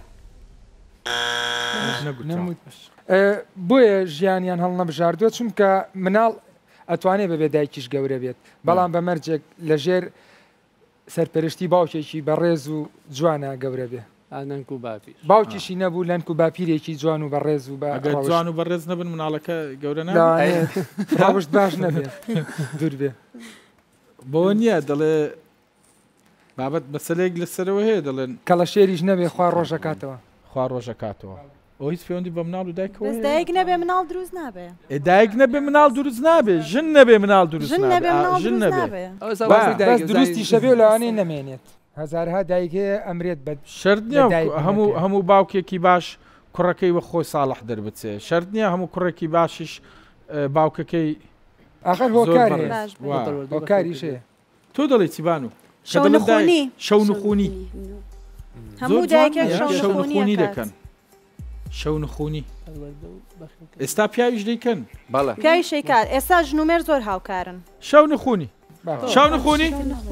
بۆیە ژیانیان هەڵ نەبژاردووە چونکە مناڵ ئەتوانێت بەبێ دایکیش گەورە بێت بەڵام بە مەرجێک لە ژێر سەرپەرشتی باوکێکی بەڕێز و جوانە گەورە بێ ئانەنک و باپیر باوکیشی نەبوو لەنک و باپیرێکی جوان و بەڕێز و بە جوان و بەڕێز نەبن مناڵەکە گەورە ڕاوشت باش نەبێت دوور بێ بۆ نییە دەڵێ بابەت مەسەلەیەک لەسەرەوە هەیە دەڵێن کەڵە شێریش نەبێ خوا ڕۆژەکاتەوە خوا ڕۆژەکاتەوە ئەو هیچ پەیوەندی بە مناڵ و دایکەوە دایک نەبێ مناڵ دروست نابێ دایک نەبێ مناڵ دروست نابێ ژن نەبێ مناڵ دروست ژن نەبێ دروستی شەبێ و لەوانەیە نەمێنێت هەزارها دایکەیە ئەمرێت بە شەرت نییە هەموو هەموو باوکێکی باش کوڕەکەی وە خۆی ساڵح دەربچێ شەرت نییە هەموو کوڕێکی باشیش باوکەکەی ئاخر هۆکاریش هەیە تۆ دەڵێ چیبان و شەو نخوونی شەو نخوونی هەموو دایکێک شەو نخوونی دەکەن شەو نخوونی ئێستا پیاویش دەیکەن بەڵێ پیاوی شەیکار ئێستا ژنومێر زۆر هاوکارن شەو نخوونی شەو نخوونی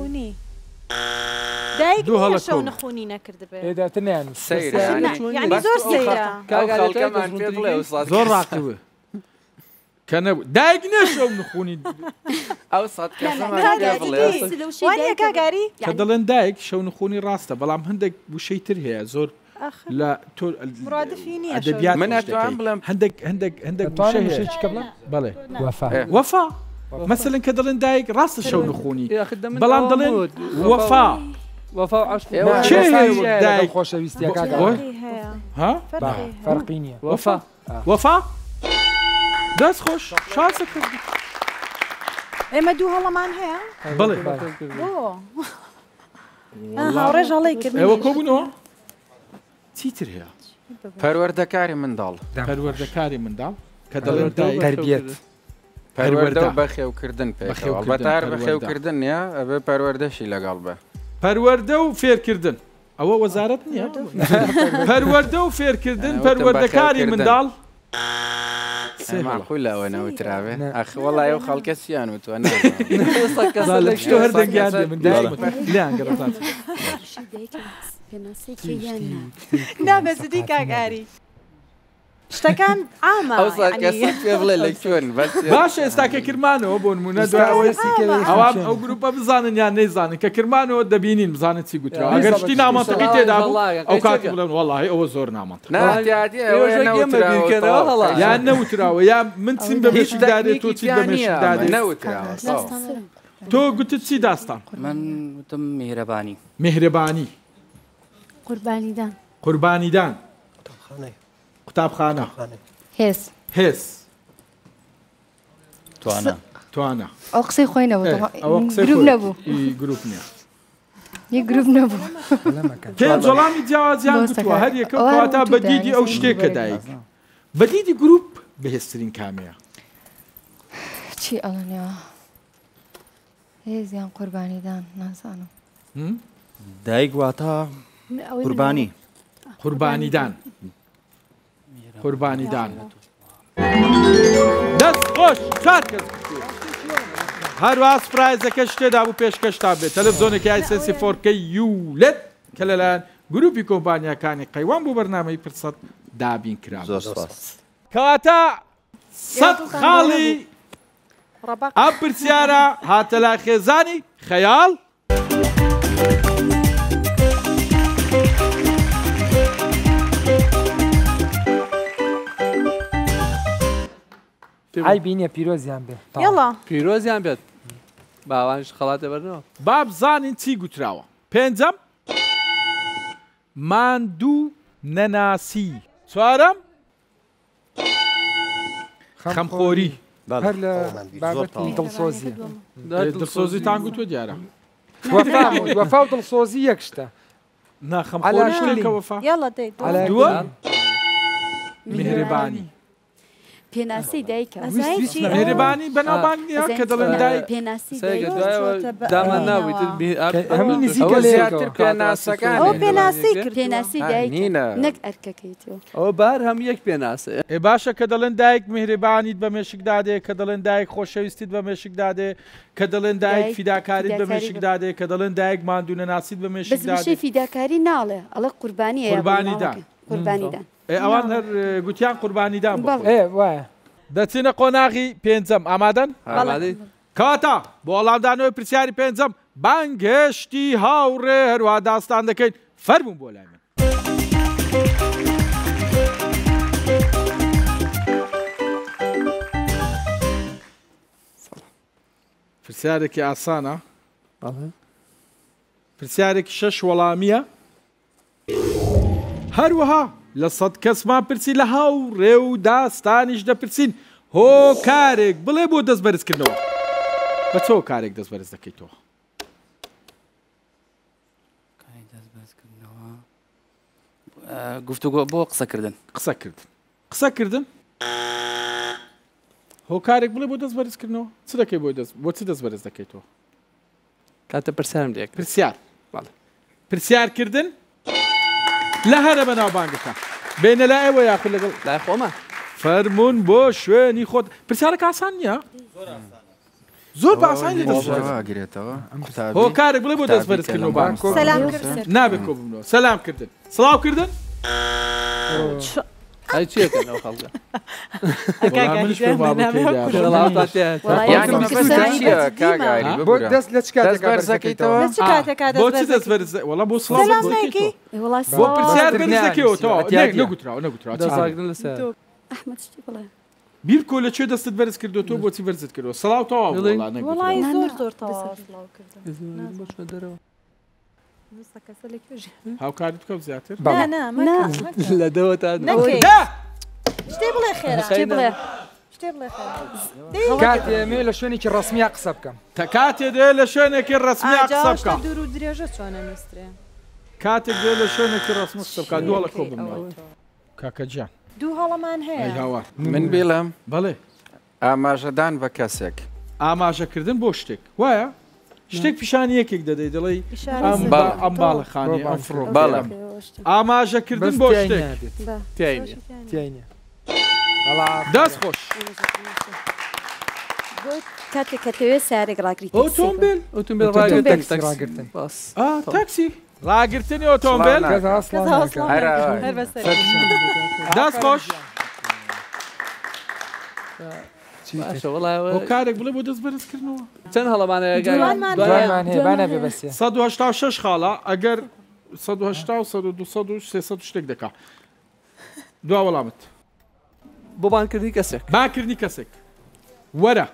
دایک شەو نخوونی نەکردبێ ئێداتنیان یعنی زۆر سەیرە زۆر ڕاقیوە کە نەبوو دایک نەشەو نخوونی ئەو سەد کەسەکەگاری کە دەڵێن دایک شەو نخوونی ڕاستە بەڵام هەندێک وشەی تر هەیە زۆر لە ئەدەبیات منەتوان بڵێم هەندێک هەندێک هەندێک بڵێ وەفا مەسەلەن کە دەڵێن دایک ڕاستە شەو نخوونی بەڵام دەڵێن وەفا وەفا عشق دایک خۆشەویستی ها فەرقی نییە وەفا وەفا دەست خۆش شاسە کردی ئێمە دوو هەڵەمان هەیە بڵێ هاوڕێژ هەڵی کرد ئێوە کۆبوونەوە چیتر هەیە پەروەردەکاری منداڵ پەروەردەکاری منداڵ کە دەڵێن تەربیەت پەروەردە بەخێوکردن بەتار بەخێوکردن نیە ئەبێ پەروەردەشی لەگەڵ بە پەروەردە و فێرکردن ئەوە وەزارەت نییە پەروەردە و فێرکردن پەروەردەکاری منداڵ معقول ئەوە نەوتراوێ ئەخ وەڵای ئەو خەڵکەسییان وتوە شتۆ هەردەنگیان من لیان گەڕات نابەزدی کاکاری شتەکان ئامە پێ بڵێ لە کوێن باشە ئێستا کە کرمانەوە بۆ نمونە ئەوان ئەو گروپە بزانن یان نەیزانن کە کرمانەوە دەبینین بزانێت چی گوتراوە ئەگەر شتی نامەنتەقی تێدا بوو ئەو کاتی بڵێن وەڵڵاهی ئەوە زۆر نامەنتەقی یان نەوتراوە یان من چیم بە بەشی دادێت تۆ چی بە بەشی دادێت تۆ گوتت چی داستان من وتم میهرەبانی میهرەبانی قوربانیدان قوربانیدان قوتابخانە هێز هێز توانە توانە ئەو قسەی خۆی نەبوو گروپ نەبوو گروپ نییە یەک گروپ نەبوو پێم جوڵامی جیاوازیان گوتووە هەر یەکە کەواتە بەدیدی ئەو شتێکە دایک بەدیدی گروپ بەهێزترین کامەیە چی ئەڵێنەوە هێزیان قوربانیدان نازانم دایک واتە قوربانی قوربانیدان قوربانیدان دەست خۆش چار کەس هەروە سپرایزەکە شتێدا بوو پێشکەشتا بێت تەلەڤیزۆنێکی ئای سێ فۆر کەی یولێت کە لەلایەن گروپی کۆمپانیاکانی قەیوان بوو بەرنامەی پرسەد دابین کرا کەواتە سەد خاڵی ئەم پرسیارە هاتە لای خێزانی خەیاڵ ئای بینە پیرۆزیان بێت یاڵا پیرۆزیان بێت باوانش خەڵاتە بەرنەوە با بزانین چی گوتراوە پێنجەم ماندوو نەناسی چوارەم خەمخۆری هەر لە بابەتی دڵسۆزیە دڵسۆزیتان گوتوە دیارە وەفا و دڵسۆزی یەک شتە ناخەمخۆری شتێکە وەفا یاڵا دەیت دووە میهرەبانی پێناسی دایکە میهرەبانی بەناوبانگ نییە کە دەڵێن دایک پێناسی دامان ناویت هەمووی نزیکە زیاتر پێناسەکان ئەو پێناسی کرد پێناسی دایکە نەک ئەرکەکەیتەوە ئەوە بار هەم یەک پێناسە ێ باشە کە دەڵێن دایک میهرەبانیت بە مێشک دادێ کە دەڵێن دایک خۆشەویستیت بە مێشک دادێ کە دەڵێن دایک فیداکاریت بە مێشک دادێ کە دەڵێن دایک ماندوو نەناسیت بە مێشک دادێ بەشی فیداکاری ناڵێ ئەڵە قوربانیە قوربانیدان قوربانیدان ئەوان هەر گوتیان قوربانیدان وایە دەچینە قۆناغی پێنجەم ئامادەن کەواتە بۆ وەڵامدانەوەی پرسیاری پێنجەم بانگهێشتی هاوڕێ هەروە داستان دەکەین فەرموون بۆ لای من پرسیارێکی ئاسانە پرسیارێکی شەش وەڵامیە هەروەها لە سەد کەسمان پرسی لە هاوڕێ و داستانیش دەپرسین هۆکارێک بڵێ بۆ دەست بەرزکردنەوە بە چۆ کارێک دەست بەرز دەکەیتەوە گفتوگۆ بۆ قسەکردن قسەکردن قسەکردن هۆکارێک بڵێ بۆ دەست بەرزکردنەوە چ دەکەی بۆ دەست بۆ چ دەست بەرز دەکەیتەوە کاتە پرسیارم لێک پرسیار پرسیارکردن لە هەرە بەناوبانگەکە بینە لای ئێوە یاخود لەگەڵ لای خۆمە فەرموون بۆ شوێنی خۆت پرسیارەکە ئاسان نییە زۆر بە ئاسانی دەستگرێتەوە هۆکارێک بڵێ بۆ دەست بەرزکردنەوە نابێت کۆ ببنەوە سەلامکردن سڵاوکردن ئەی چیەکەنەوە خەڵکە دەست لە چ کاتێکەکەیتەوە بۆچی دەست بەرز وەڵام بۆ سڵاو بۆ پرسیار بەرز دەکەیەوە تەواو نەگوتراوە نەگوتراوە ئەحمەد شتی بڵێ بیرکۆ لە کوێ دەستت بەرز کردو تۆ بۆچی بەرزت کردەوە سڵاو تەواو وەڵای زۆر زۆر تەواو سڵاو دەرەوە هاوکاریت بکەم زیاتر لە دەوە تا شتێ بڵێ خێرا شتی بڵێ شتێ بڵێ کاتێمێ لە شوێنێکی ڕسمیا قسە بکەم تا کاتێ دێ لە شوێنێکی ڕسمیا قسە بکەم دوور و درێژە چۆنە نووسرێ کاتێک دێ لە شوێنێکی ڕسمی قسە بکە دووە لە کۆ بمەوە کاکە گیان دوو هەڵەمان هەیە هاوار من بێڵم بەڵێ ئاماژەدان بە کەسێک ئاماژەکردن بۆ شتێک وایە شتێک پیشانی یەکێک دەدەی دەڵێ ئەم باڵەخانێ ئەم فڕۆ باڵە ئاماژەکردن بۆ شتێک دەست خۆش کاتێک کە دەوێت سیارێک ڕاگریت ئۆتۆمبیل ئۆتۆمبیل ڕاگرتن تاکسی ڕاگرتنی ئۆتۆمبیل دەست خۆش کارێک بڵێ بۆ دەست بەرزکردنەوە چەند هەڵەمانەیە سەد و هەشتا و شەش خاڵە ئەگەر سەد و هەشتا و سەد و دو سەد و سێسەد و شتێک دەکا دوا وەڵامت بۆ بانکردنی کەسێک بانکردنی کەسێک وەرە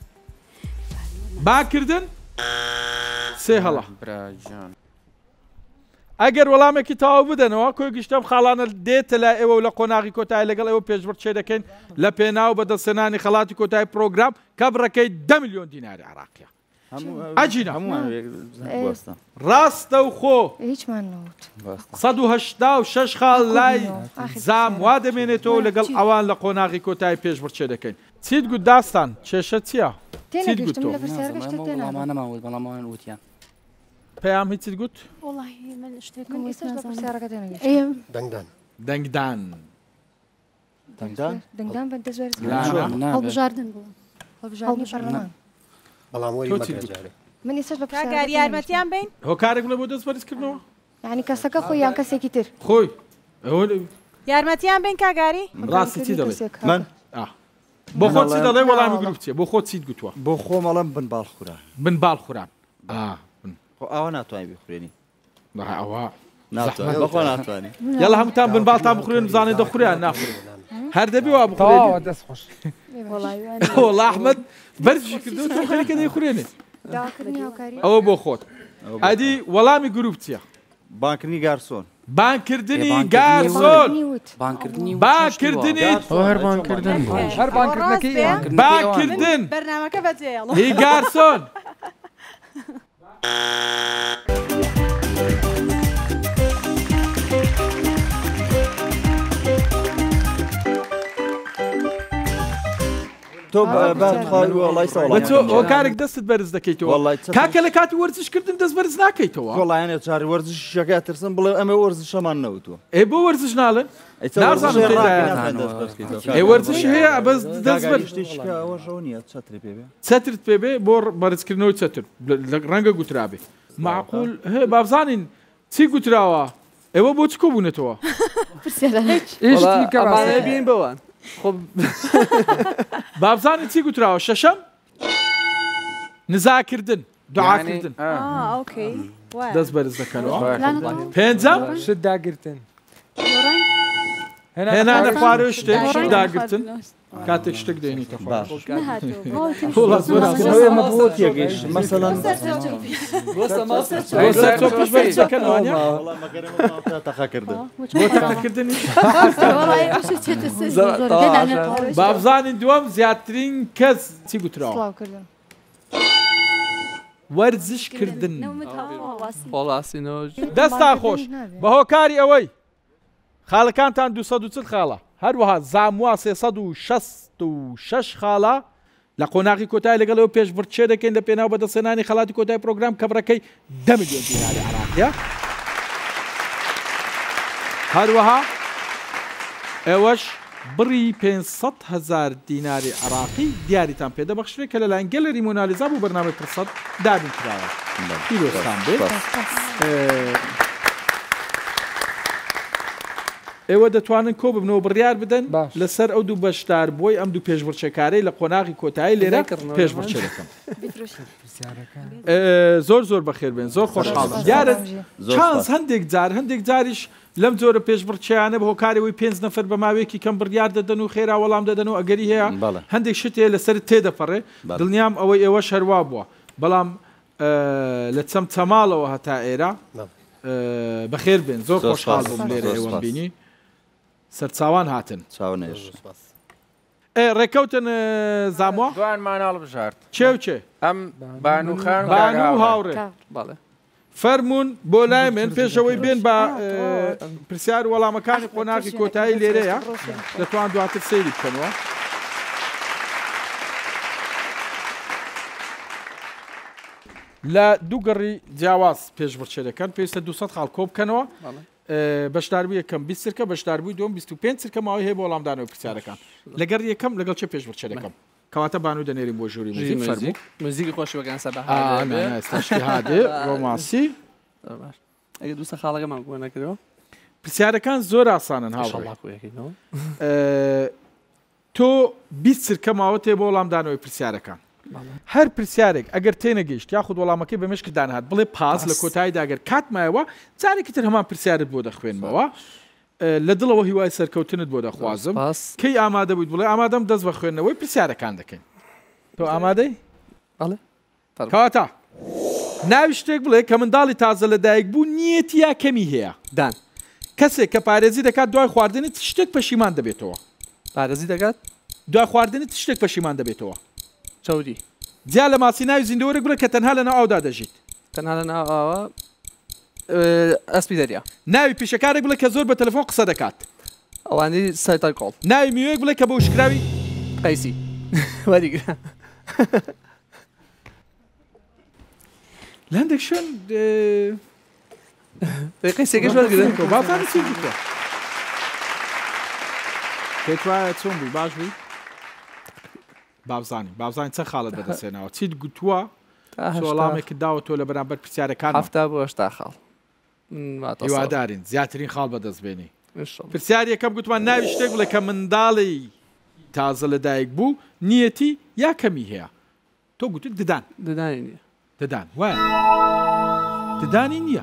باکردن سێ هەڵە ئەگەر وەڵامێکی تاوا بدەنەوە کۆی گشتم خاڵانە دێتە لای ئێوە و لە قۆناغی کۆتایی لەگەڵ ئێوە پێشبڕ چێ دەکەین لە پێناو بەدەستێنانی خەڵاتی کۆتایی پرۆگرام کە بڕەکەی دە میلیۆن دیناری عراقیە ئەجینە ڕاستە و خۆ سەد و هەشتا و شەش خاڵ لای زام وا دەمێنێتەوە لەگەڵ ئەوان لە قۆناغی کۆتایی پێشبڕ چێ دەکەین چیت گوت داستان کێشە چییە؟ چیت گوت تۆ؟ پێیان هیچیت گوت؟ دەنگدان دەنگدان دەنگدان هەڵبژاردن بوو بەڵام وەری مەکرێ من ئێستش بە کاگاری یارمەتیان بین هۆکارێک بڵێ بۆ دەست بەرزکردنەوە یعنی کەسەکە خۆی یان کەسێکی تر خۆی یارمەتیان بین کاگاری ڕاستی چی دەڵێ من بۆ خۆت چی دەڵێ وەڵامی گروپ چیە بۆ خۆت چیت گوتووە بۆ خۆمەڵم بن باڵخوران بن باڵخوران ئەوە ناتوانانی بخورێنی ئەوە بەخۆ ناتوانانی یاڵە هەمووتان بن باڵتان بخورێن بزانێ دەخوریان ناخورێن هەر دەبی وا بخورێنی دەست خۆش وەڵا ئەحمەد بەرزشی کردو تۆ خەریکە دەیخورێنێ ئەوە بۆ خۆت ئەدی وەڵامی گروپ چییە؟ بانکردنی گارسۆن بانکردنی گارسۆن بانکردنی بانکردنی هەر بانکردن هەر بانکردنەکەی بانکردن بەرنامەکە بەجێڵ هی گارسۆن تۆ ئەو کارێک دەستت بەرز دەکەیتەوە کاکە لە کاتی وەرزشکردن دەست بەرز ناکەیتەوە وەڵایەنێ چاری وەرزشەکە ترسم بڵێ ئەمە وەرزشەمان نەوتوە ئێ بۆ وەرزش ناڵن نازانم ئێ وەرزش هەیە بەس دەست بەرزەوە نیە چەتری پێ چەترت پێ بێ بۆ بەرزکردنەوەی چەتر ڕەنگە گوترابێ معقول هەیە بابزانین چی گوتراوە ئێوە بۆ چ کۆبوونێتەوە بین بەوان بابزانانی چی گوتراوە شەشەم نزاکردن دوعاکردن دەست بەرز دەکەنەوە پێنجەم شت داگرتن هێنانە خوارەوە شتێک شت داگرتن کاتێک شتێک دێنیتە بابزانین دووەم زیاترین کەس چی گوتراوە وەرزشکردن دەستا خۆش بە هۆکاری ئەوەی خاڵەکانتان دووسەد و چل خاڵە هەروەها زاموا سێسەد و شەست و شەش خاڵە لە قۆناغی کۆتایی لەگەڵەوە پێشبڕ چێ دەکەین لە پێناو بەدەستێنانی خەڵاتی کۆتایی پرۆگرام کە بڕەکەی دە میلیۆن دیناری عراقیە هەروەها ئێوەش بڕی پێنجسەد هەزار دیناری عراقی دیاریتان پێدەبەخشرێت کە لەلایەن گەلەری مۆنالیزا بۆ بەرنامەی پرسەد دابین کراوە پیرۆستان بێت ئێوە دەتوانن کۆ ببنەوە بڕیار بدەن لەسەر ئەو دوو بەشدار بۆی ئەم دوو پێشبڕچێکارەی لە قۆناغی کۆتایی لێرە پێشبڕچێ دەکەم زۆر زۆر بەخێر بێن زۆر خۆشحاڵم دیارە چانس هەندێک جار هەندێک جاریش لەم جۆرە پێشبڕچیانە بە هۆکارەوەی پێنج نەفەر بە ماوەیەکی کەم بڕیار دەدەن و خێرا وەڵام دەدەن و ئەگەری هەیە هەندێک شتێ لەسەر تێدەپەڕێ دڵنیام ئەوەی ئێوە شەروا بووە بەڵام لە چەم چەماڵەوە هەتا ئێرە بەخێر بێن زۆر خۆشحاڵ بووم لێرە ئێوەم بینی سەرچاوان هاتن چاونێش ڕێکەوتن زاموە دوان ماناڵ بژارد چێو چێ ئەم بانوخان بانوو هاوڕێ فەرمونون بۆ لای من پێشەوەی بێن بە پرسیار وەڵامەکانی قۆناغی کۆتایی لێرەیە دەتوان دواتر سەیری بکەنەوە لە دوو گەڕی جیاواز پێشبڕچێ دەکەن پێویستە دووسەد خاڵ کۆ بکەنەوە بەشداربوو یەکەم بیست سرکە بەشداربووی دوم بیست و پێنج سرکە ماوەی هەیە بۆ وەڵامدانەوە پرسیارەکان لەگەر یەکەم لەگەڵ چه پێش بچەکەم کەواتە بانوو دەنێرین بۆ ژووری موزیک فەرموو موزیکی خۆشەوەکان سەبەحادێ هادێ ڕۆماسی ئەگە دووسە خاڵەکەمان گوێ نەکردەوە پرسیارەکان زۆر ئاسانن هاوڕێ تۆ بیست سرکە ماوە تێ بۆ وەڵامدانەوەی پرسیارەکان هەر پرسیارێک ئەگەر تێنەگەیشت یاخود وەڵامەکەی بە مشکدان هات بڵێ پاس لە کۆتاییدا ئەگەر کاتمایەوە جارێکی تر هەمان پرسیارت بۆ دەخوێنمەوە لە دڵەوە هیوای سەرکەوتنت بۆ دەخوازم کەی ئامادە بوویت بڵێ ئامادەم دەست بە خوێندنەوەی پرسیارەکان دەکەین تۆ ئامادەی؟ کەواتە ناوی شتێک بڵێ کە منداڵی تازە لەدایک بوو نیەتی یا کەمی هەیە دان کەسێک کە پارێزی دەکات دوای خواردنی شتێک پەشیمان دەبێتەوە پارێزی دەکات دوای خواردنی شتێک پەشیمان دەبێتەوە چاودی جا لە ماسی ناوی زیندەوەرێک بڵێ کە تەنها لەناو ئاودا دەژیت تەنها لەناو ئاوە ئەسپی دەریا ناوی پیشەکارێک بڵێ کە زۆر بە تەلەفۆن قسە دەکات ئەوانی سایتای کۆڵ ناوی میوەیەک بڵێ کە بە وشکراوی قەیسی وەریگرە لەندێک شوێن قەیسێکەش وەرگرن بازانە چی بکە پێت وایە چۆن بووی باش بووی بابزانین بابزانین چەند خاڵت بەدەستێنەوە چیت گوتووە وەڵامێکی داوە تۆ لە بەرامبەر پرسیارەکان هەفتا بۆ هەشتا خاڵ هیوادارین زیاترین خاڵ بەدەستبێنی پرسیار یەکەم گوتمان ناوی شتێک بڵێ کە منداڵی تازە لەدایک بوو نیەتی یا کەمی هەیە تۆ گوتت ددان ددانی نییە ددان وایە ددانی نییە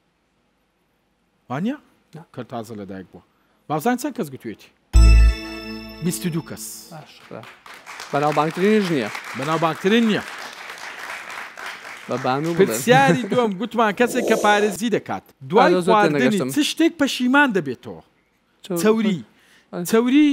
وانە کە تازە لەدایک بووە بابزان چەند کەس گوتوێتی بیست و دوو کەس بەناوبانگترینش نییە بەناوبانگترین نییە بەبانوو پرسیاری دوم گوتمان کەسێک کە پارێزی دەکات دوای خواردنی چ شتێک پەشیمان دەبێتەوە چەوری چەوری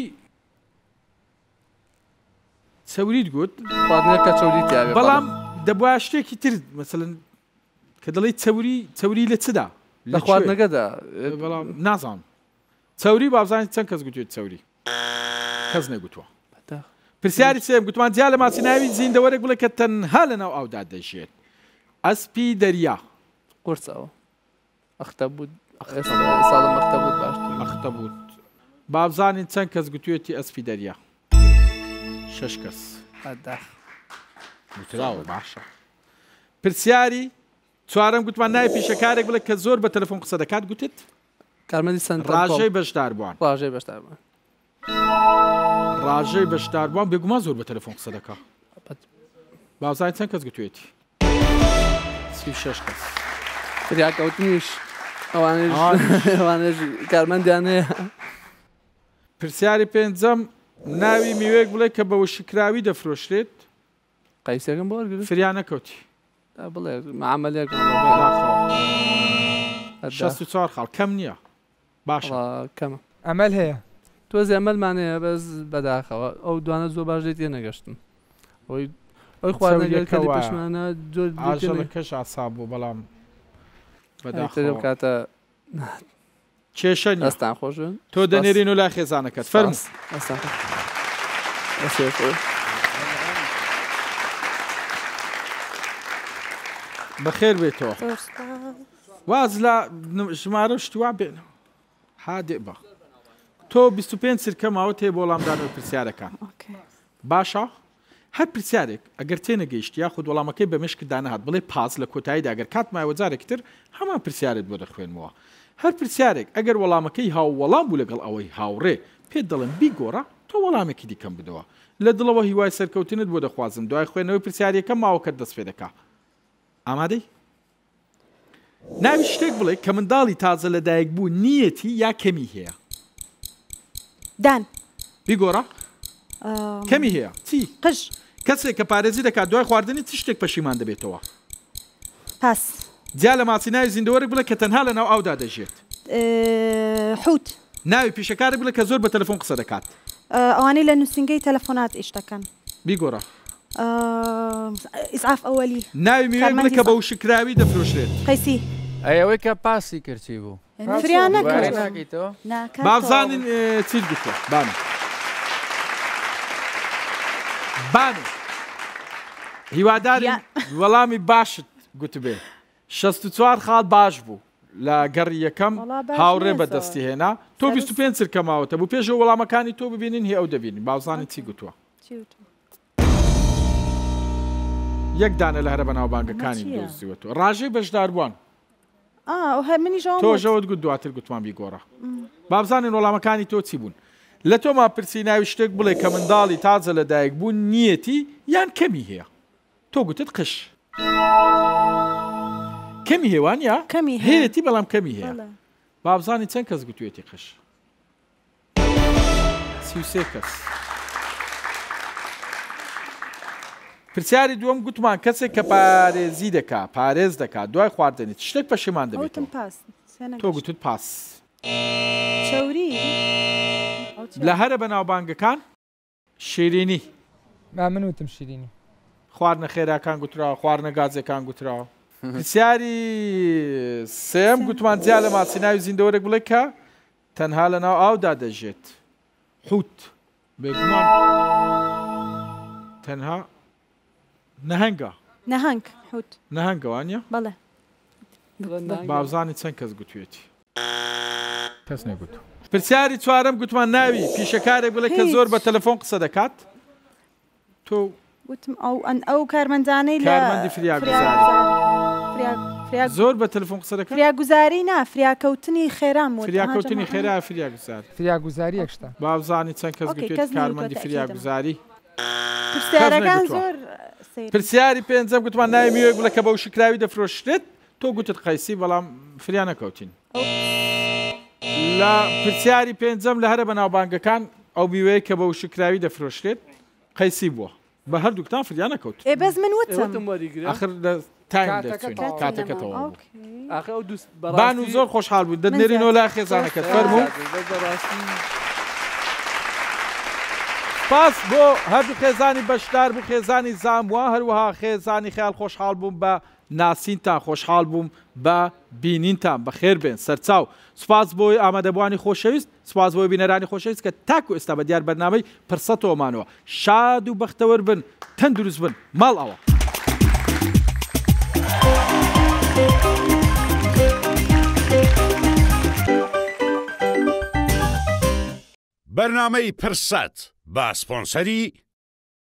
چەوریت گوت خواردنەکە چەوری تیاوێ بەڵام دەبووە شتێکی تر مەسەڵەن کە دەڵێی چەوری چەوری لە چدا لە خواردنەکەدا بەڵام نازانم چەوری بابزانانی چەند کەس گوتوێت چەوری کەس نەگوتووە پرسیاری سێم گوتمان جیا لە ماسی ناوی زیندەوەرێک بڵێ کە تەنها لەناو ئاودا دەژێت ئەسپی دەریا قورسەوە ئەختەبوو ساڵم ئەختەبوو باش ئەختەبوو بابزانین چەند کەس گوتوێتی ئەسپی دەریا شەش کەس گوتراوە باشە پرسیاری چوارەم گوتمان ناوی پیشەکارێک بڵێ کە زۆر بە تەلەفۆن قسە دەکات گوتت کارمەندی سند ڕاژەی بەشداربووان ڕاژەی بەشداربووان ڕاژەی بەشداربووان بێگومان زۆر بە تەلەفۆن قسە دەکات بابزانین چەند کەس گوتوێتی سی شەش کەس فریاکەوتنیش ئەوانش کارمەندیان هەیە پرسیاری پێنجەم ناوی میوەیەک بڵێ کە بە وشکراوی دەفرۆشرێت قەیسێکم بۆ وەرگرت فریان نەکەوتی بڵێ معامەلێک شەست و چوار خاڵ کەم نییە باشە کەمە ئەمەل هەیە تۆزی ئەمەلمانەیە بەس بەداخەوە ئەو دوانە زۆر باش دێت نەگەشتن ئەوی ئەوی خواردنەکەی پێشمانە زۆر کەش ئاسا بوو بەڵام کاتە کێشە ئەستان خۆشن تۆ دەنێرین و لا خێزانەکەت فەرم بەخێر بێتەوە واز لە ژمارە شتوا بێن حادێ بە تۆ بیست و پێنج سرکە ماوە تێ بۆ وەڵامدانەوەی پرسیارەکان باشە هەر پرسیارێک ئەگەر تێنەگەیشت یاخود وەڵامەکەی بە مشکدا نەهات بڵێ پاس لە کۆتاییدا ئەگەر کاتمایەوە جارێکی تر هەمان پرسیارت بۆ دەخوێنمەوە هەر پرسیارێک ئەگەر وەڵامەکەی هاو وەڵام بوو لەگەڵ ئەوەی هاوڕێ پێت دەڵێن بیگۆڕە تۆ وەڵامێکی دیکەم بدەوە لە دڵەوە هیوای سەرکەوتنت بۆ دەخوازم دوای خوێنەوەی پرسیارەکە ماوەکەت دەست پێ دەکا ئامادەی ناوی شتێک بڵێ کە منداڵی تازە لەدایک بوو نیەتی یا کەمی هەیە دان بیگۆڕە کەمی هەیە چی قژ کەسێک کە پارێزی دەکات دوای خواردنی چ شتێک پەشیمان دەبێتەوە پاس جا لە ماسی ناوی زیندەوەرێک بڵێ کە تەنها لەناو ئاودا دەژێت حوت ناوی پیشەکارێک بڵێ کە زۆر بە تەلەفۆن قسە دەکات ئەوانەی لە نووسنگەی تەلەفۆنات ئیش دەکەن بیگۆڕە ئیسعاف ئەوەلی ناوی میوەیەک بڵێ کە بە وشکراوی دەفرۆشرێت قەیسی ئەوەی کە پاسی کردی بوو فریان نەکەیتەوە بابزانین چیت گوتووە بانە بانە هیوادارین وەڵامی باشت گوتبێ شەست و چوار خاڵ باش بوو لە گەڕی یەکەم هاوڕێ بەدەستی هێنا تۆ بیست و پێنج سرکە ماوەتە بوو پێشەوە وەڵامەکانی تۆ ببینین هی ئەو دەبینی باوزانی چی گوتووە یەک دانە لە هەرە بەناوبانگەکانی دۆزیوەتەوە ڕاژەی بەشدار بووان تۆژەوت گوت دواتر گوتمان بیگۆڕە بابزانین وەڵامەکانی تۆ چی بوون لە تۆما پرسی ناوی شتێک بڵێ کە منداڵی تازە لەدایک بوون نیەتی یان کەمی هەیە تۆ گوتت قش کەمی هێوان یا هەیەتی بەڵام کەمی هەیە بابزانی چەند کەس گوتوێتی قش سی و سێ کەس پرسیاری دووەم گوتمان کەسێک کە پارێزی دەکا پارێز دەکات دوای خواردنیت شتێک پەشیمان دەبێت تۆ گوتت پاس لە هەرە بەناوبانگەکان شیرینی من وتم شیرینی خواردنە خێراکان گوتراوە خواردنە گازەکان گوتراوە پرسیاری سێم گوتمان جیا لە ماسیناوی زیندەوەرێک بڵێ کە تەنها لە ناو ئاودا دەژێت حوت بێگومان تەنها نەهەنگە نەهەنگ حوت نەهەنگەوانە بەڵێ بابزانی چەند کەس گوتوێتی کەس نەگوت پرسیاری چوارەم گوتمان ناوی پیشەکارێک بڵێ کە زۆر بە تەلەفۆن قسە دەکات تۆ وتم ئەو ئەو کارمەندانەی لە کارمەندی فریاگوزاری زۆر بە تەلەفۆن قسە دەکات فریاگوزاری نا فریاکەوتنی خێرام فریاکەوتنی خێرا فریاگوزار فریاگوزاری یەکشتا بابزانی چەند کەس گوتوێت کارمەندی فریاگوزاری پرسیارەکان زۆر پرسیاری پێنجەم گوتمان ناوی میوەیەک بڵێ کە بەو شکراوی دەفرۆشتێت تۆ گوتت قەیسی بەڵام فریا نەکەوتین لە پرسیاری پێنجەم لە هەرە بەناوبانگەکان ئەو میوەیە کە بەو شکراوی دەفرۆشتێت قەیسی بووە بە هەردووکتان فریا نەکەوت ئێ بەس من وتم ئاخر لە تایم دەچوین کاتەکەتەوە بان و زۆر خۆشحاڵ بوو دەنێرینەوە لا خێزانەکەت فەرموو پاس بۆ هەردوو خێزانی بەشدار بوو خێزانی زاموە هەروەها خێزانی خەیاڵ خۆشحاڵ بووم بە ناسینتان خۆشحاڵ بووم بە بینینتان بەخێر بێن سەرچاو سوپاس بۆی ئامادەبوانی خۆشەویست سوپاس بۆی بینەرانی خۆشەویست کە تاکو ئێستا بە دیار بەرنامەی پرسەتەوەمانەوە شاد و بەختەوەر بن تەندروست بن ماڵ ئەوە بەرنامەی پرسەت بە سپۆنسەری